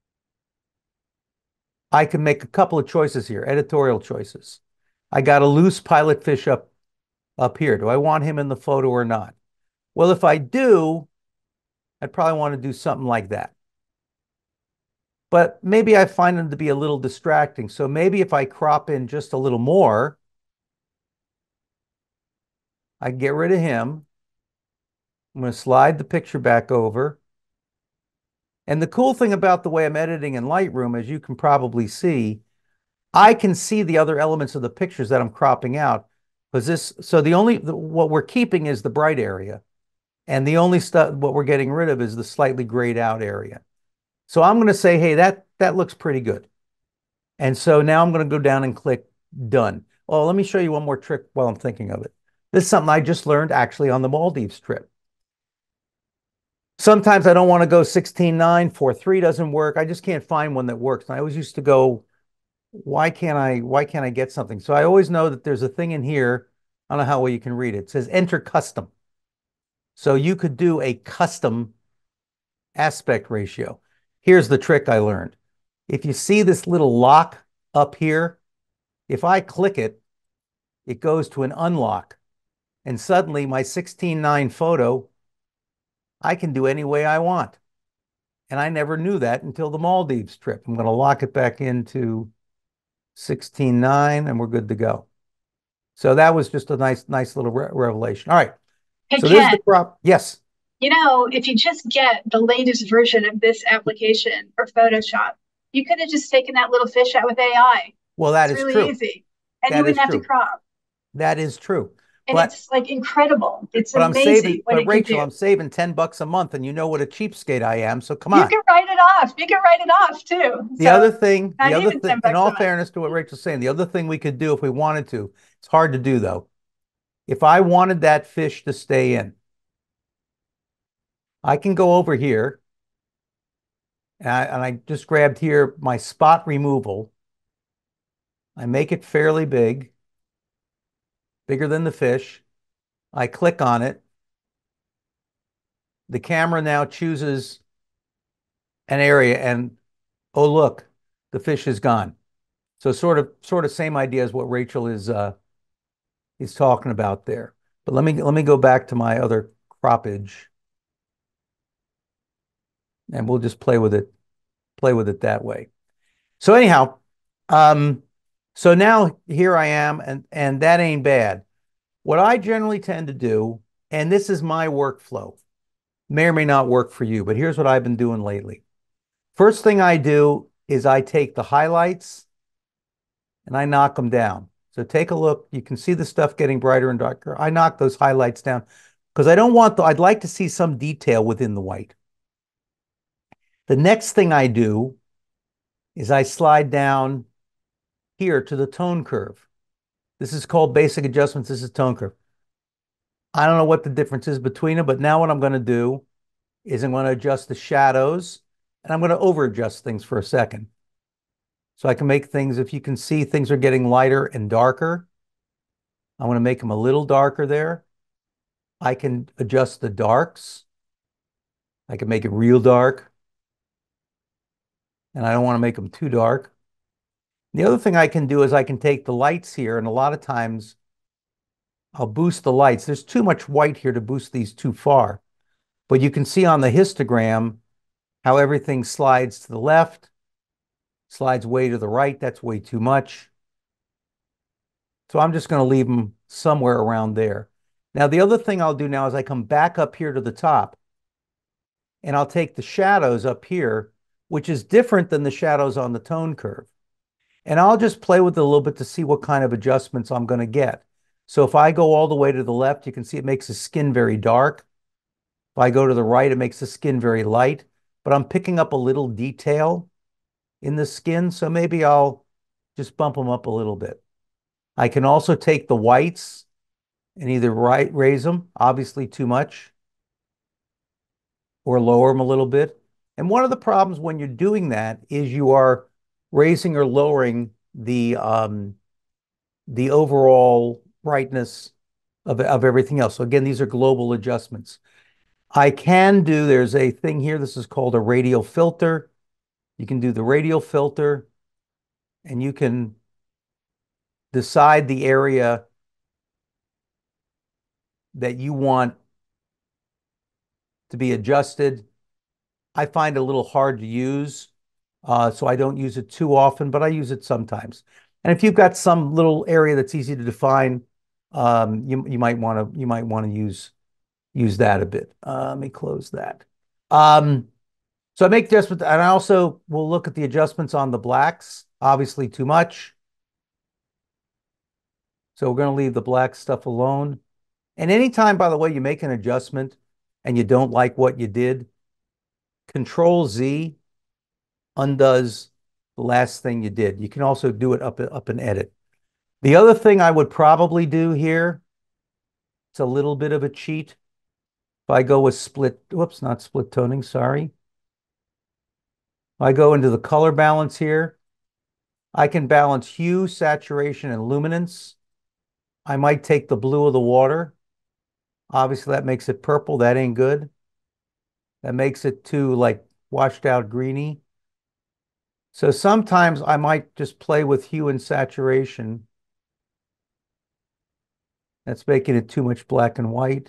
I can make a couple of choices here, editorial choices. I got a loose pilot fish up, up here. Do I want him in the photo or not? Well, if I do, I'd probably want to do something like that. But maybe I find him to be a little distracting. So maybe if I crop in just a little more, I can get rid of him. I'm going to slide the picture back over. And the cool thing about the way I'm editing in Lightroom, as you can probably see, I can see the other elements of the pictures that I'm cropping out. Because this, so the only, the, what we're keeping is the bright area. And the only stuff, what we're getting rid of is the slightly grayed out area. So I'm going to say, hey, that, that looks pretty good. And so now I'm going to go down and click done. Oh, let me show you one more trick while I'm thinking of it. This is something I just learned actually on the Maldives trip. Sometimes I don't want to go sixteen nine, four three doesn't work. I just can't find one that works. And I always used to go, why can't I, why can't I get something? So I always know that there's a thing in here. I don't know how well you can read it. It says enter custom. So you could do a custom aspect ratio. Here's the trick I learned. If you see this little lock up here, if I click it, it goes to an unlock. And suddenly my sixteen nine photo, I can do any way I want. And I never knew that until the Maldives trip. I'm going to lock it back into sixteen nine and we're good to go. So that was just a nice, nice little re revelation. All right. Hey, So this is Ken, the crop. Yes. you know, if you just get the latest version of this application for Photoshop, you could have just taken that little fish out with A I. Well, that It's is really true. easy. And you That is wouldn't have to true. crop. That is true. And But it's like incredible. It's but I'm saving, amazing what but it can Rachel, do. I'm saving ten bucks a month and you know what a cheapskate I am. So come You on. can write it off. You can write it off too. The So other thing, the not other even thing, ten in bucks a all month. fairness to what Rachel's saying, the other thing we could do if we wanted to, it's hard to do though. If I wanted that fish to stay in, I can go over here and I, and I just grabbed here my spot removal. I make it fairly big, bigger than the fish. I click on it. The camera now chooses an area and oh, look, the fish is gone. So sort of, sort of same idea as what Rachel is, uh, is talking about there. But let me, let me go back to my other croppage and we'll just play with it, play with it that way. So anyhow, um, so now here I am and, and that ain't bad. What I generally tend to do, and this is my workflow, may or may not work for you, but here's what I've been doing lately. First thing I do is I take the highlights and I knock them down. So take a look. You can see the stuff getting brighter and darker. I knock those highlights down because I don't want the, I'd like to see some detail within the white. The next thing I do is I slide down here to the tone curve. This is called basic adjustments. This is tone curve. I don't know what the difference is between them, but now what I'm going to do is I'm going to adjust the shadows, and I'm going to over adjust things for a second. So I can make things, if you can see, things are getting lighter and darker. I want to make them a little darker there. I can adjust the darks. I can make it real dark. And I don't want to make them too dark. The other thing I can do is I can take the lights here, and a lot of times I'll boost the lights. There's too much white here to boost these too far. But you can see on the histogram how everything slides to the left, slides way to the right. That's way too much. So I'm just going to leave them somewhere around there. Now, the other thing I'll do now is I come back up here to the top, and I'll take the shadows up here, which is different than the shadows on the tone curve. And I'll just play with it a little bit to see what kind of adjustments I'm going to get. So if I go all the way to the left, you can see it makes the skin very dark. If I go to the right, it makes the skin very light. But I'm picking up a little detail in the skin, so maybe I'll just bump them up a little bit. I can also take the whites and either right raise them, obviously too much, or lower them a little bit. And one of the problems when you're doing that is you are raising or lowering the um, the overall brightness of, of everything else. So again, these are global adjustments. I can do, there's a thing here, this is called a radial filter. You can do the radial filter, and you can decide the area that you want to be adjusted. I find it a little hard to use, uh, so I don't use it too often, but I use it sometimes. And if you've got some little area that's easy to define, um, you you might want to you might want to use use that a bit. Uh, let me close that. Um, so I make adjustments, and I also will look at the adjustments on the blacks. Obviously, too much. So we're going to leave the black stuff alone. And anytime, by the way, you make an adjustment and you don't like what you did, Control Z undoes the last thing you did. You can also do it up, up and edit. The other thing I would probably do here, it's a little bit of a cheat. If I go with split, whoops, not split toning, sorry. If I go into the color balance here, I can balance hue, saturation, and luminance. I might take the blue of the water. Obviously, that makes it purple. That ain't good. That makes it too, like, washed out greeny. So sometimes I might just play with hue and saturation. That's making it too much black and white.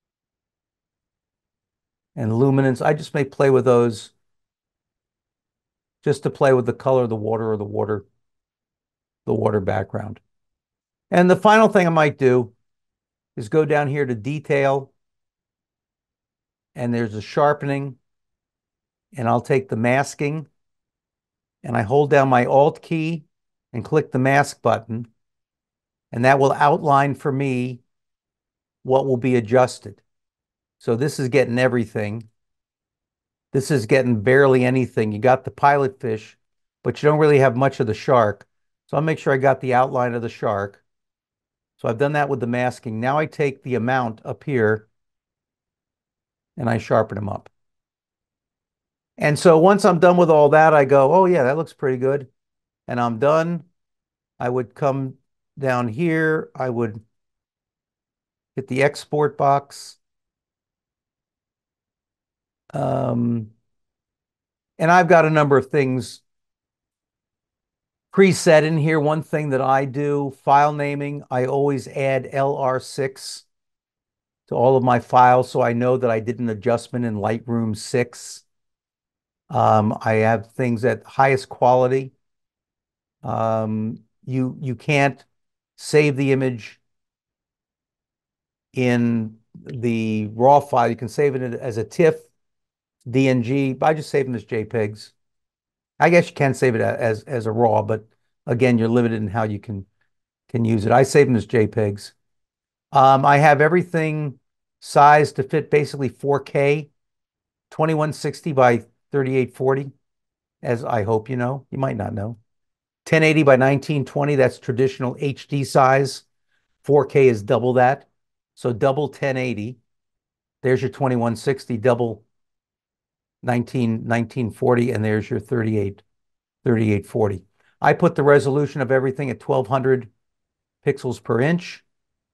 And luminance, I just may play with those just to play with the color of the water or the water, the water background. And the final thing I might do is go down here to detail, and there's a sharpening, and I'll take the masking, and I hold down my Alt key and click the mask button, and that will outline for me what will be adjusted. So this is getting everything. This is getting barely anything. You got the pilot fish, but you don't really have much of the shark. So I'll make sure I got the outline of the shark. So I've done that with the masking. Now I take the amount up here and I sharpen them up. And so once I'm done with all that, I go, oh yeah, that looks pretty good. And I'm done. I would come down here. I would hit the export box. Um, and I've got a number of things preset in here. One thing that I do, file naming, I always add L R six to all of my files so I know that I did an adjustment in Lightroom six. Um, I have things at highest quality. Um, you, you can't save the image in the raw file. You can save it as a TIFF, D N G, but I just save them as JPEGs. I guess you can save it as, as a raw, but again, you're limited in how you can, can use it. I save them as JPEGs. Um, I have everything sized to fit basically four K, twenty-one sixty by thirty-eight forty, as I hope you know. You might not know. ten eighty by nineteen twenty, that's traditional H D size. four K is double that. So double ten eighty. There's your twenty-one sixty, double nineteen nineteen forty, and there's your thirty-eight thirty-eight forty. I put the resolution of everything at twelve hundred pixels per inch.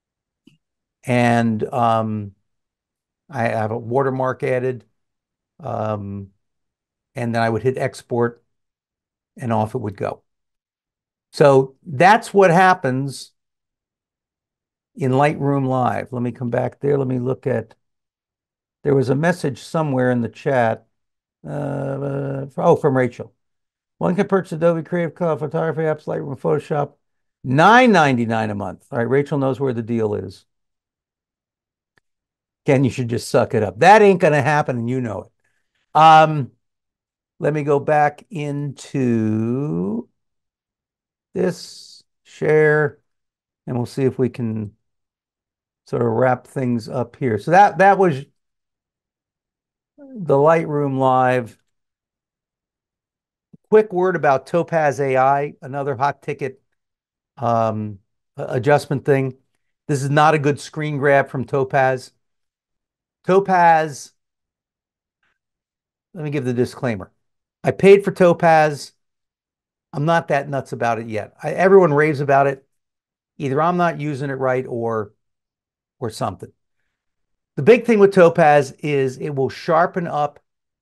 And um, I have a watermark added. Um, and then I would hit export and off it would go. So that's what happens in Lightroom Live. Let me come back there. Let me look at, there was a message somewhere in the chat. Uh, oh, from Rachel. One can purchase Adobe Creative Cloud photography apps, Lightroom, Photoshop, nine ninety-nine a month. All right, Rachel knows where the deal is. Ken, you should just suck it up. That ain't going to happen, and you know it. Um, let me go back into this, share, and we'll see if we can sort of wrap things up here. So that that was the Lightroom Live. Quick word about Topaz A I, another hot ticket um, adjustment thing. This is not a good screen grab from Topaz. Topaz, let me give the disclaimer. I paid for Topaz. I'm not that nuts about it yet. I, everyone raves about it. Either I'm not using it right or, or something. The big thing with Topaz is it will sharpen up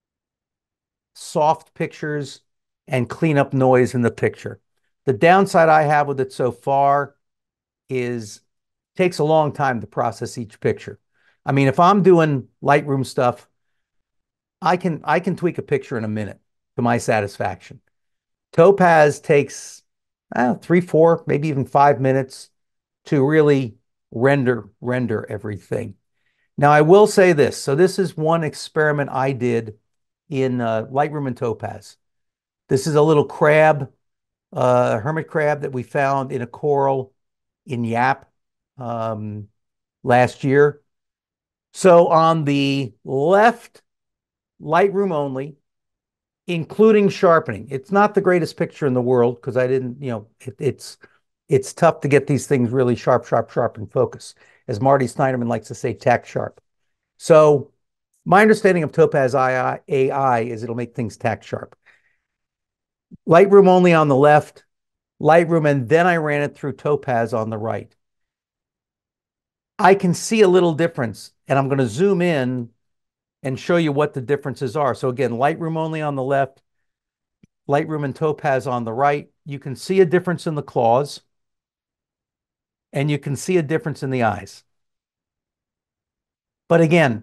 soft pictures and clean up noise in the picture. The downside I have with it so far is it takes a long time to process each picture. I mean, if I'm doing Lightroom stuff, I can I can tweak a picture in a minute to my satisfaction. Topaz takes uh, three, four, maybe even five minutes to really render render everything. Now, I will say this. So this is one experiment I did in uh, Lightroom and Topaz. This is a little crab, uh, hermit crab that we found in a coral in Yap um, last year. So on the left, Lightroom only, including sharpening. It's not the greatest picture in the world because I didn't, you know, it, it's it's tough to get these things really sharp, sharp, sharp in focus. As Marty Snyderman likes to say, tack sharp. So my understanding of Topaz A I is it'll make things tack sharp. Lightroom only on the left, Lightroom, and then I ran it through Topaz on the right. I can see a little difference, and I'm going to zoom in and show you what the differences are. So again, Lightroom only on the left, Lightroom and Topaz on the right. You can see a difference in the claws, and you can see a difference in the eyes. But again,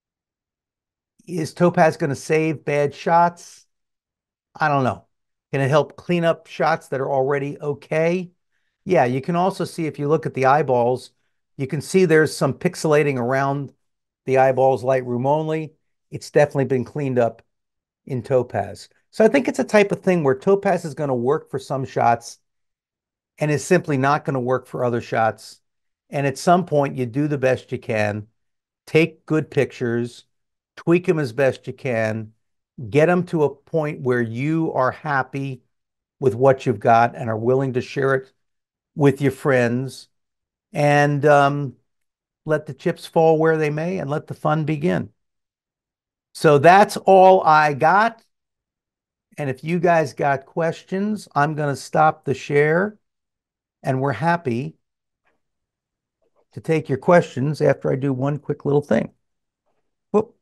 is Topaz going to save bad shots? I don't know. Can it help clean up shots that are already okay? Yeah, you can also see if you look at the eyeballs, you can see there's some pixelating around the eyeballs, Lightroom only. It's definitely been cleaned up in Topaz. So I think it's a type of thing where Topaz is going to work for some shots and is simply not going to work for other shots. And at some point, you do the best you can, take good pictures, tweak them as best you can, get them to a point where you are happy with what you've got and are willing to share it with your friends, and um, let the chips fall where they may and let the fun begin. So that's all I got. And if you guys got questions, I'm going to stop the share, and we're happy to take your questions after I do one quick little thing. Whoop.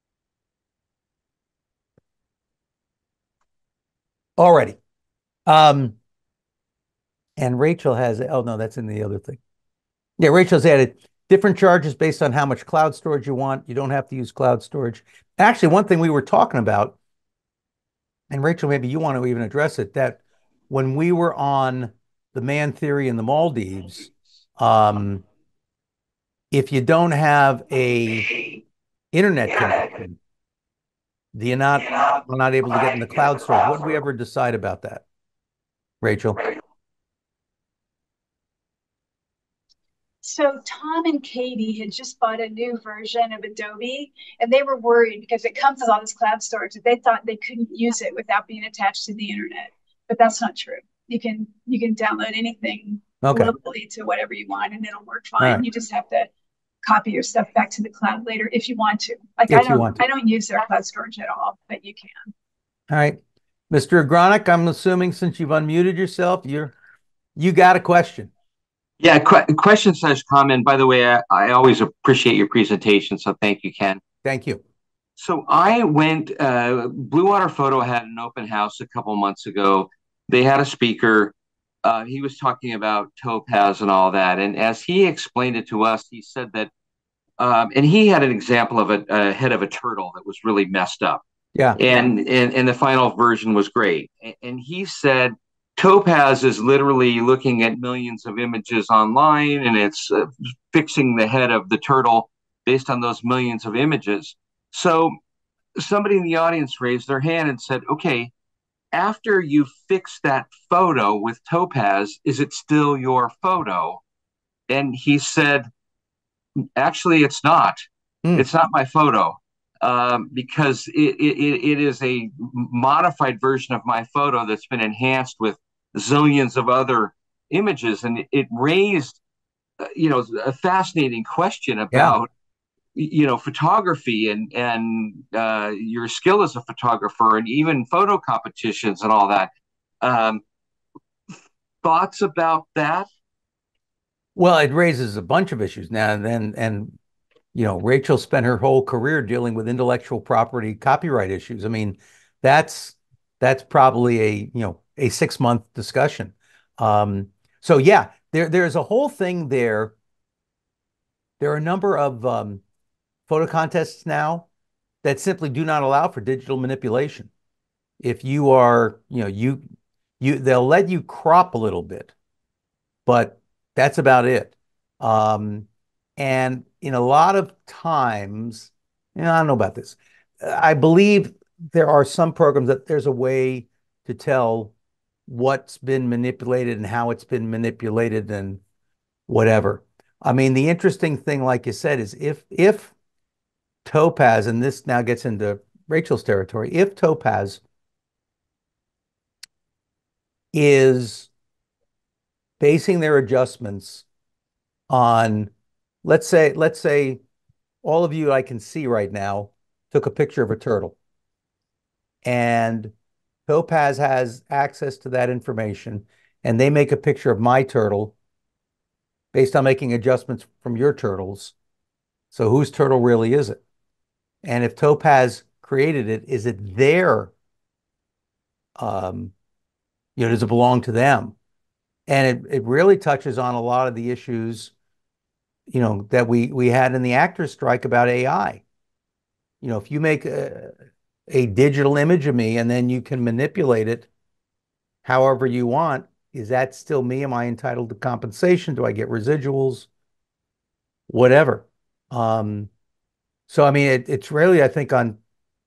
Alrighty. Um, and Rachel has, oh no, that's in the other thing. Yeah, Rachel's added different charges based on how much cloud storage you want. You don't have to use cloud storage. Actually, one thing we were talking about, and Rachel, maybe you want to even address it, that when we were on the Man Theory in the Maldives, um, if you don't have a internet connection, do you not, you're not able to get in the cloud storage? What did we ever decide about that, Rachel? So Tom and Katie had just bought a new version of Adobe, and they were worried because it comes with all this cloud storage that they thought they couldn't use it without being attached to the internet. But that's not true. You can you can download anything Okay. locally to whatever you want, and it'll work All fine. right. You just have to copy your stuff back to the cloud later if you want to. Like I If you don't want to. I don't use their cloud storage at all, but you can. All right. mister Agronik, I'm assuming since you've unmuted yourself, you're you got a question. Yeah, qu- question slash comment. By the way, I, I always appreciate your presentation, so thank you, Ken. Thank you. So I went, uh, Blue Water Photo had an open house a couple months ago. They had a speaker. Uh, he was talking about topaz and all that. And as he explained it to us, he said that, um, and he had an example of a, a head of a turtle that was really messed up. Yeah. And, and, and the final version was great. And he said, Topaz is literally looking at millions of images online and it's uh, fixing the head of the turtle based on those millions of images. So somebody in the audience raised their hand and said, okay, after you fix that photo with Topaz, is it still your photo? And he said, actually, it's not. Mm. It's not my photo um, because it, it, it is a modified version of my photo that's been enhanced with zillions of other images. And it raised, uh, you know, a fascinating question Yeah. about, you know, photography and and uh, your skill as a photographer and even photo competitions and all that. Um, thoughts about that? Well, it raises a bunch of issues now and then, and you know, Rachel spent her whole career dealing with intellectual property copyright issues. I mean, that's that's probably a, you know, a six month discussion. Um, so yeah, there there's a whole thing there. There are a number of um, photo contests now that simply do not allow for digital manipulation. If you are, you know, you you they'll let you crop a little bit, but that's about it. Um, and in a lot of times, you know, I don't know about this. I believe there are some programs that there's a way to tell what's been manipulated and how it's been manipulated and whatever. I mean, the interesting thing, like you said, is if if Topaz, and this now gets into Rachel's territory, if Topaz is basing their adjustments on, let's say, let's say all of you I can see right now took a picture of a turtle, and Topaz has access to that information, and they make a picture of my turtle based on making adjustments from your turtles. So whose turtle really is it? And if Topaz created it, is it their, um, you know, does it belong to them? And it, it really touches on a lot of the issues, you know, that we we had in the actors strike about A I. You know, if you make a, a digital image of me and then you can manipulate it however you want, is that still me? Am I entitled to compensation? Do I get residuals? Whatever. Um, so I mean, it, it's really, I think, on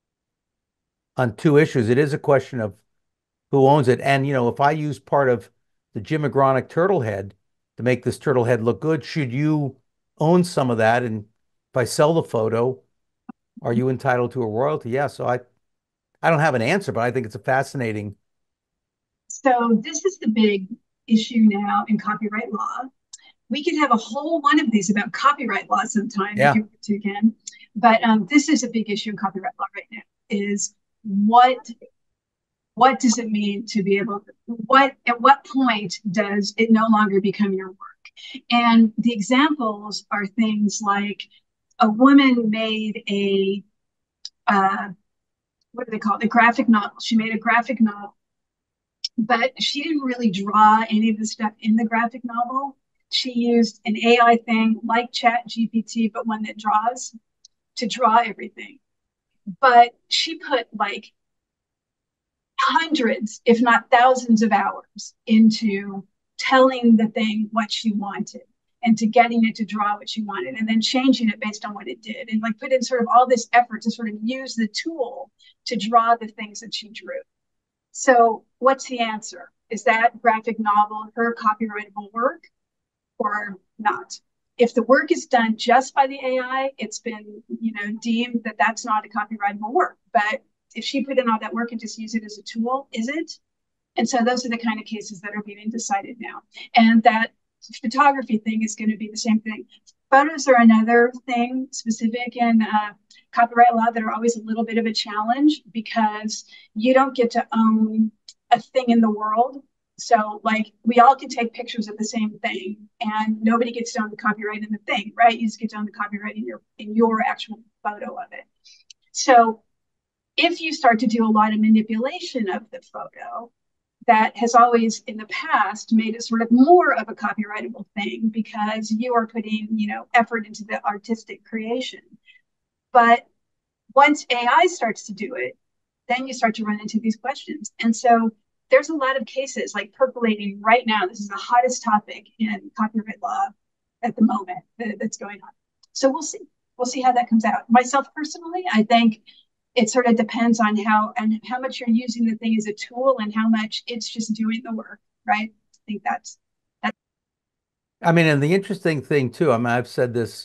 on two issues. It is a question of who owns it, and you know, if I use part of the Jim Agronic turtle head to make this turtle head look good, should you own some of that? And if I sell the photo, are you entitled to a royalty? Yeah. So I I don't have an answer, but I think it's a fascinating. So this is the big issue now in copyright law. We could have a whole one of these about copyright law sometime if Yeah. you want to, Ken. But um, this is a big issue in copyright law right now. Is what what does it mean to be able to, what at what point does it no longer become your work? And the examples are things like a woman made a uh, what do they call it? A graphic novel. She made a graphic novel, but she didn't really draw any of the stuff in the graphic novel. She used an A I thing like Chat G P T, but one that draws to draw everything. But she put like hundreds, if not thousands of hours into telling the thing what she wanted and to getting it to draw what she wanted and then changing it based on what it did and like put in sort of all this effort to sort of use the tool to draw the things that she drew. So what's the answer? Is that graphic novel her copyrightable work or not? If the work is done just by the A I, it's been, you know, deemed that that's not a copyrightable work. But if she put in all that work and just use it as a tool, is it? And so those are the kind of cases that are being decided now. And that photography thing is going to be the same thing. Photos are another thing specific in uh, copyright law that are always a little bit of a challenge because you don't get to own a thing in the world. So, like, we all can take pictures of the same thing, and nobody gets to own the copyright in the thing, right? You just get to own the copyright in your in your actual photo of it. So, if you start to do a lot of manipulation of the photo, that has always in the past made it sort of more of a copyrightable thing because you are putting, you know, effort into the artistic creation. But once A I starts to do it, then you start to run into these questions. And so there's a lot of cases like percolating right now. This is the hottest topic in copyright law at the moment that, that's going on. So we'll see. We'll see how that comes out. Myself personally, I think it sort of depends on how and how much you're using the thing as a tool and how much it's just doing the work, right? I think that's that's I mean, and the interesting thing too, I mean, I've said this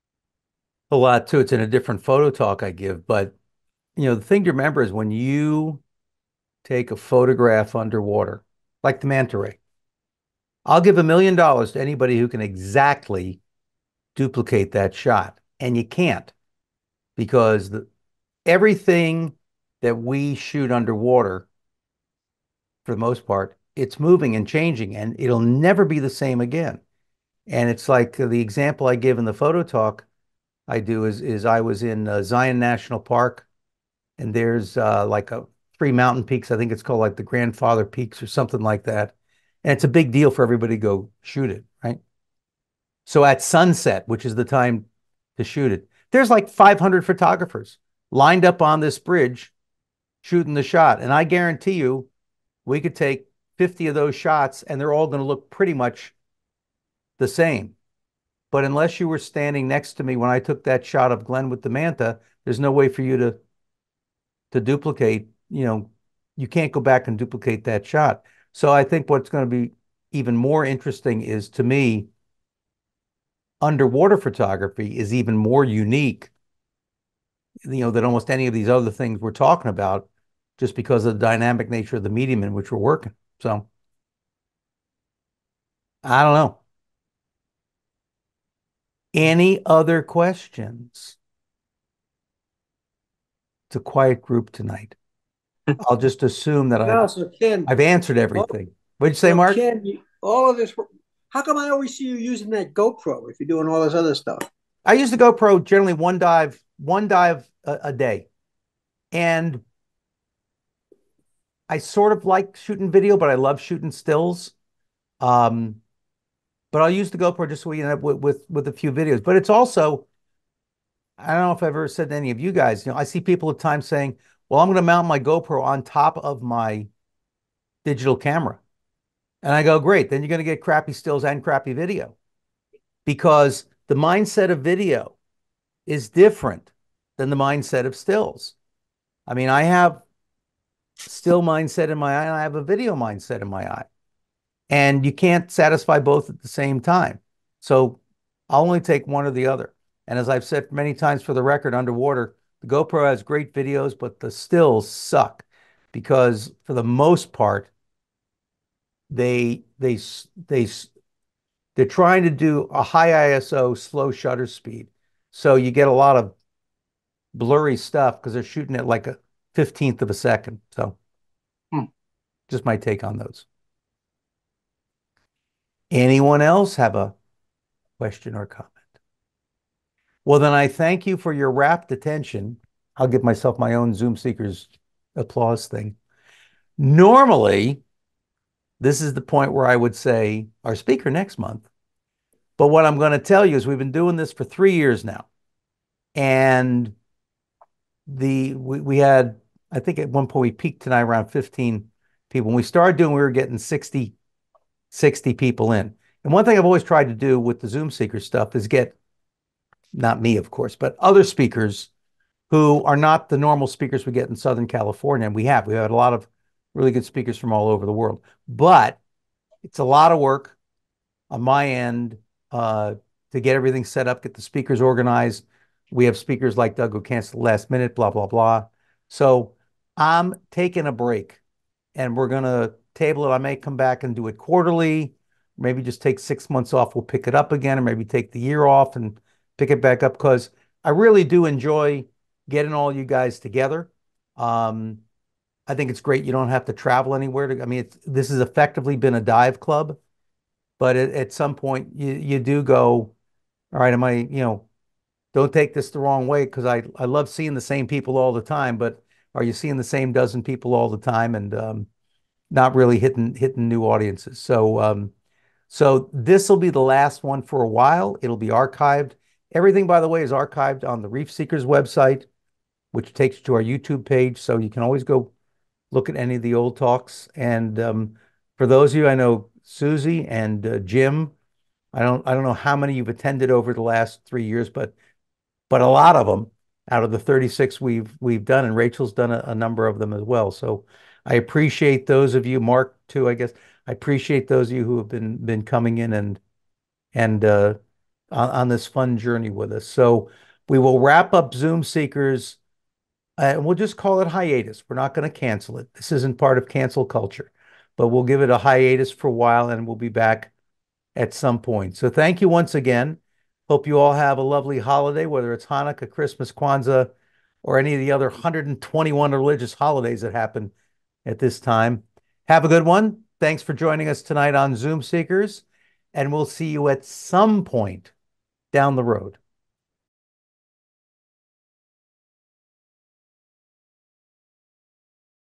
a lot too. It's in a different photo talk I give, but you know, the thing to remember is when you take a photograph underwater, like the manta ray, I'll give a million dollars to anybody who can exactly duplicate that shot. And you can't because the, everything that we shoot underwater, for the most part, it's moving and changing and it'll never be the same again. And it's like the example I give in the photo talk I do is, is I was in uh, Zion National Park and there's uh, like a three mountain peaks. I think it's called like the Grandfather Peaks or something like that. And it's a big deal for everybody to go shoot it, right? So at sunset, which is the time to shoot it, there's like five hundred photographers lined up on this bridge shooting the shot. And I guarantee you, we could take fifty of those shots and they're all going to look pretty much the same. But unless you were standing next to me when I took that shot of Glenn with the manta, there's no way for you to to duplicate, you know, you can't go back and duplicate that shot. So I think what's going to be even more interesting is, to me, underwater photography is even more unique, you know, than almost any of these other things we're talking about, just because of the dynamic nature of the medium in which we're working. So I don't know. Any other questions? It's a quiet group tonight. I'll just assume that No, I've, so Ken, I've answered everything. What'd you say, so Mark? Ken, you, all of this, how come I always see you using that GoPro if you're doing all this other stuff? I use the GoPro generally one dive, one dive a, a day. And I sort of like shooting video, but I love shooting stills. Um, but I'll use the GoPro just so we end up with, with, with a few videos. But it's also, I don't know if I've ever said to any of you guys, you know, I see people at times saying, well, I'm going to mount my GoPro on top of my digital camera. And I go, great, then you're going to get crappy stills and crappy video because the mindset of video is different than the mindset of stills. I mean, I have still mindset in my eye and I have a video mindset in my eye. And you can't satisfy both at the same time. So I'll only take one or the other. And as I've said many times for the record, underwater, the GoPro has great videos, but the stills suck because for the most part, they they they they're trying to do a high I S O slow shutter speed. So you get a lot of blurry stuff because they're shooting at like a fifteenth of a second. So hmm. just my take on those. Anyone else have a question or comment? Well, then I thank you for your rapt attention. I'll give myself my own Zoom Seekers applause thing. Normally, this is the point where I would say our speaker next month. But what I'm going to tell you is we've been doing this for three years now. And the we, we had, I think at one point we peaked tonight around fifteen people. When we started doing, we were getting sixty, sixty people in. And one thing I've always tried to do with the Zoom Seeker stuff is get, not me, of course, but other speakers who are not the normal speakers we get in Southern California. And we have, we had a lot of really good speakers from all over the world. But it's a lot of work on my end uh, to get everything set up, get the speakers organized. We have speakers like Doug who cancel last minute, blah, blah, blah. So I'm taking a break and we're going to table it. I may come back and do it quarterly, maybe just take six months off. We'll pick it up again, or maybe take the year off and pick it back up because I really do enjoy getting all you guys together. Um, I think it's great. You don't have to travel anywhere to, I mean, it's, this has effectively been a dive club, but at, at some point you, you do go, all right, am I, you know, don't take this the wrong way because I, I love seeing the same people all the time, but are you seeing the same dozen people all the time and um, not really hitting hitting new audiences? So um, so this will be the last one for a while. It'll be archived. Everything, by the way, is archived on the Reef Seekers website, which takes you to our YouTube page. So you can always go look at any of the old talks. And um, for those of you, I know Susie and uh, Jim, I don't I don't know how many you've attended over the last three years, but but a lot of them out of the thirty-six we've we've done, and Rachel's done a, a number of them as well. So I appreciate those of you, Mark too, I guess. I appreciate those of you who have been been coming in and and uh, on, on this fun journey with us. So we will wrap up Zoom Seekers, uh, and we'll just call it hiatus. We're not going to cancel it. This isn't part of cancel culture, but we'll give it a hiatus for a while, and we'll be back at some point. So thank you once again. Hope you all have a lovely holiday, whether it's Hanukkah, Christmas, Kwanzaa, or any of the other one hundred twenty-one religious holidays that happen at this time. Have a good one. Thanks for joining us tonight on Zoom Seekers, and we'll see you at some point down the road.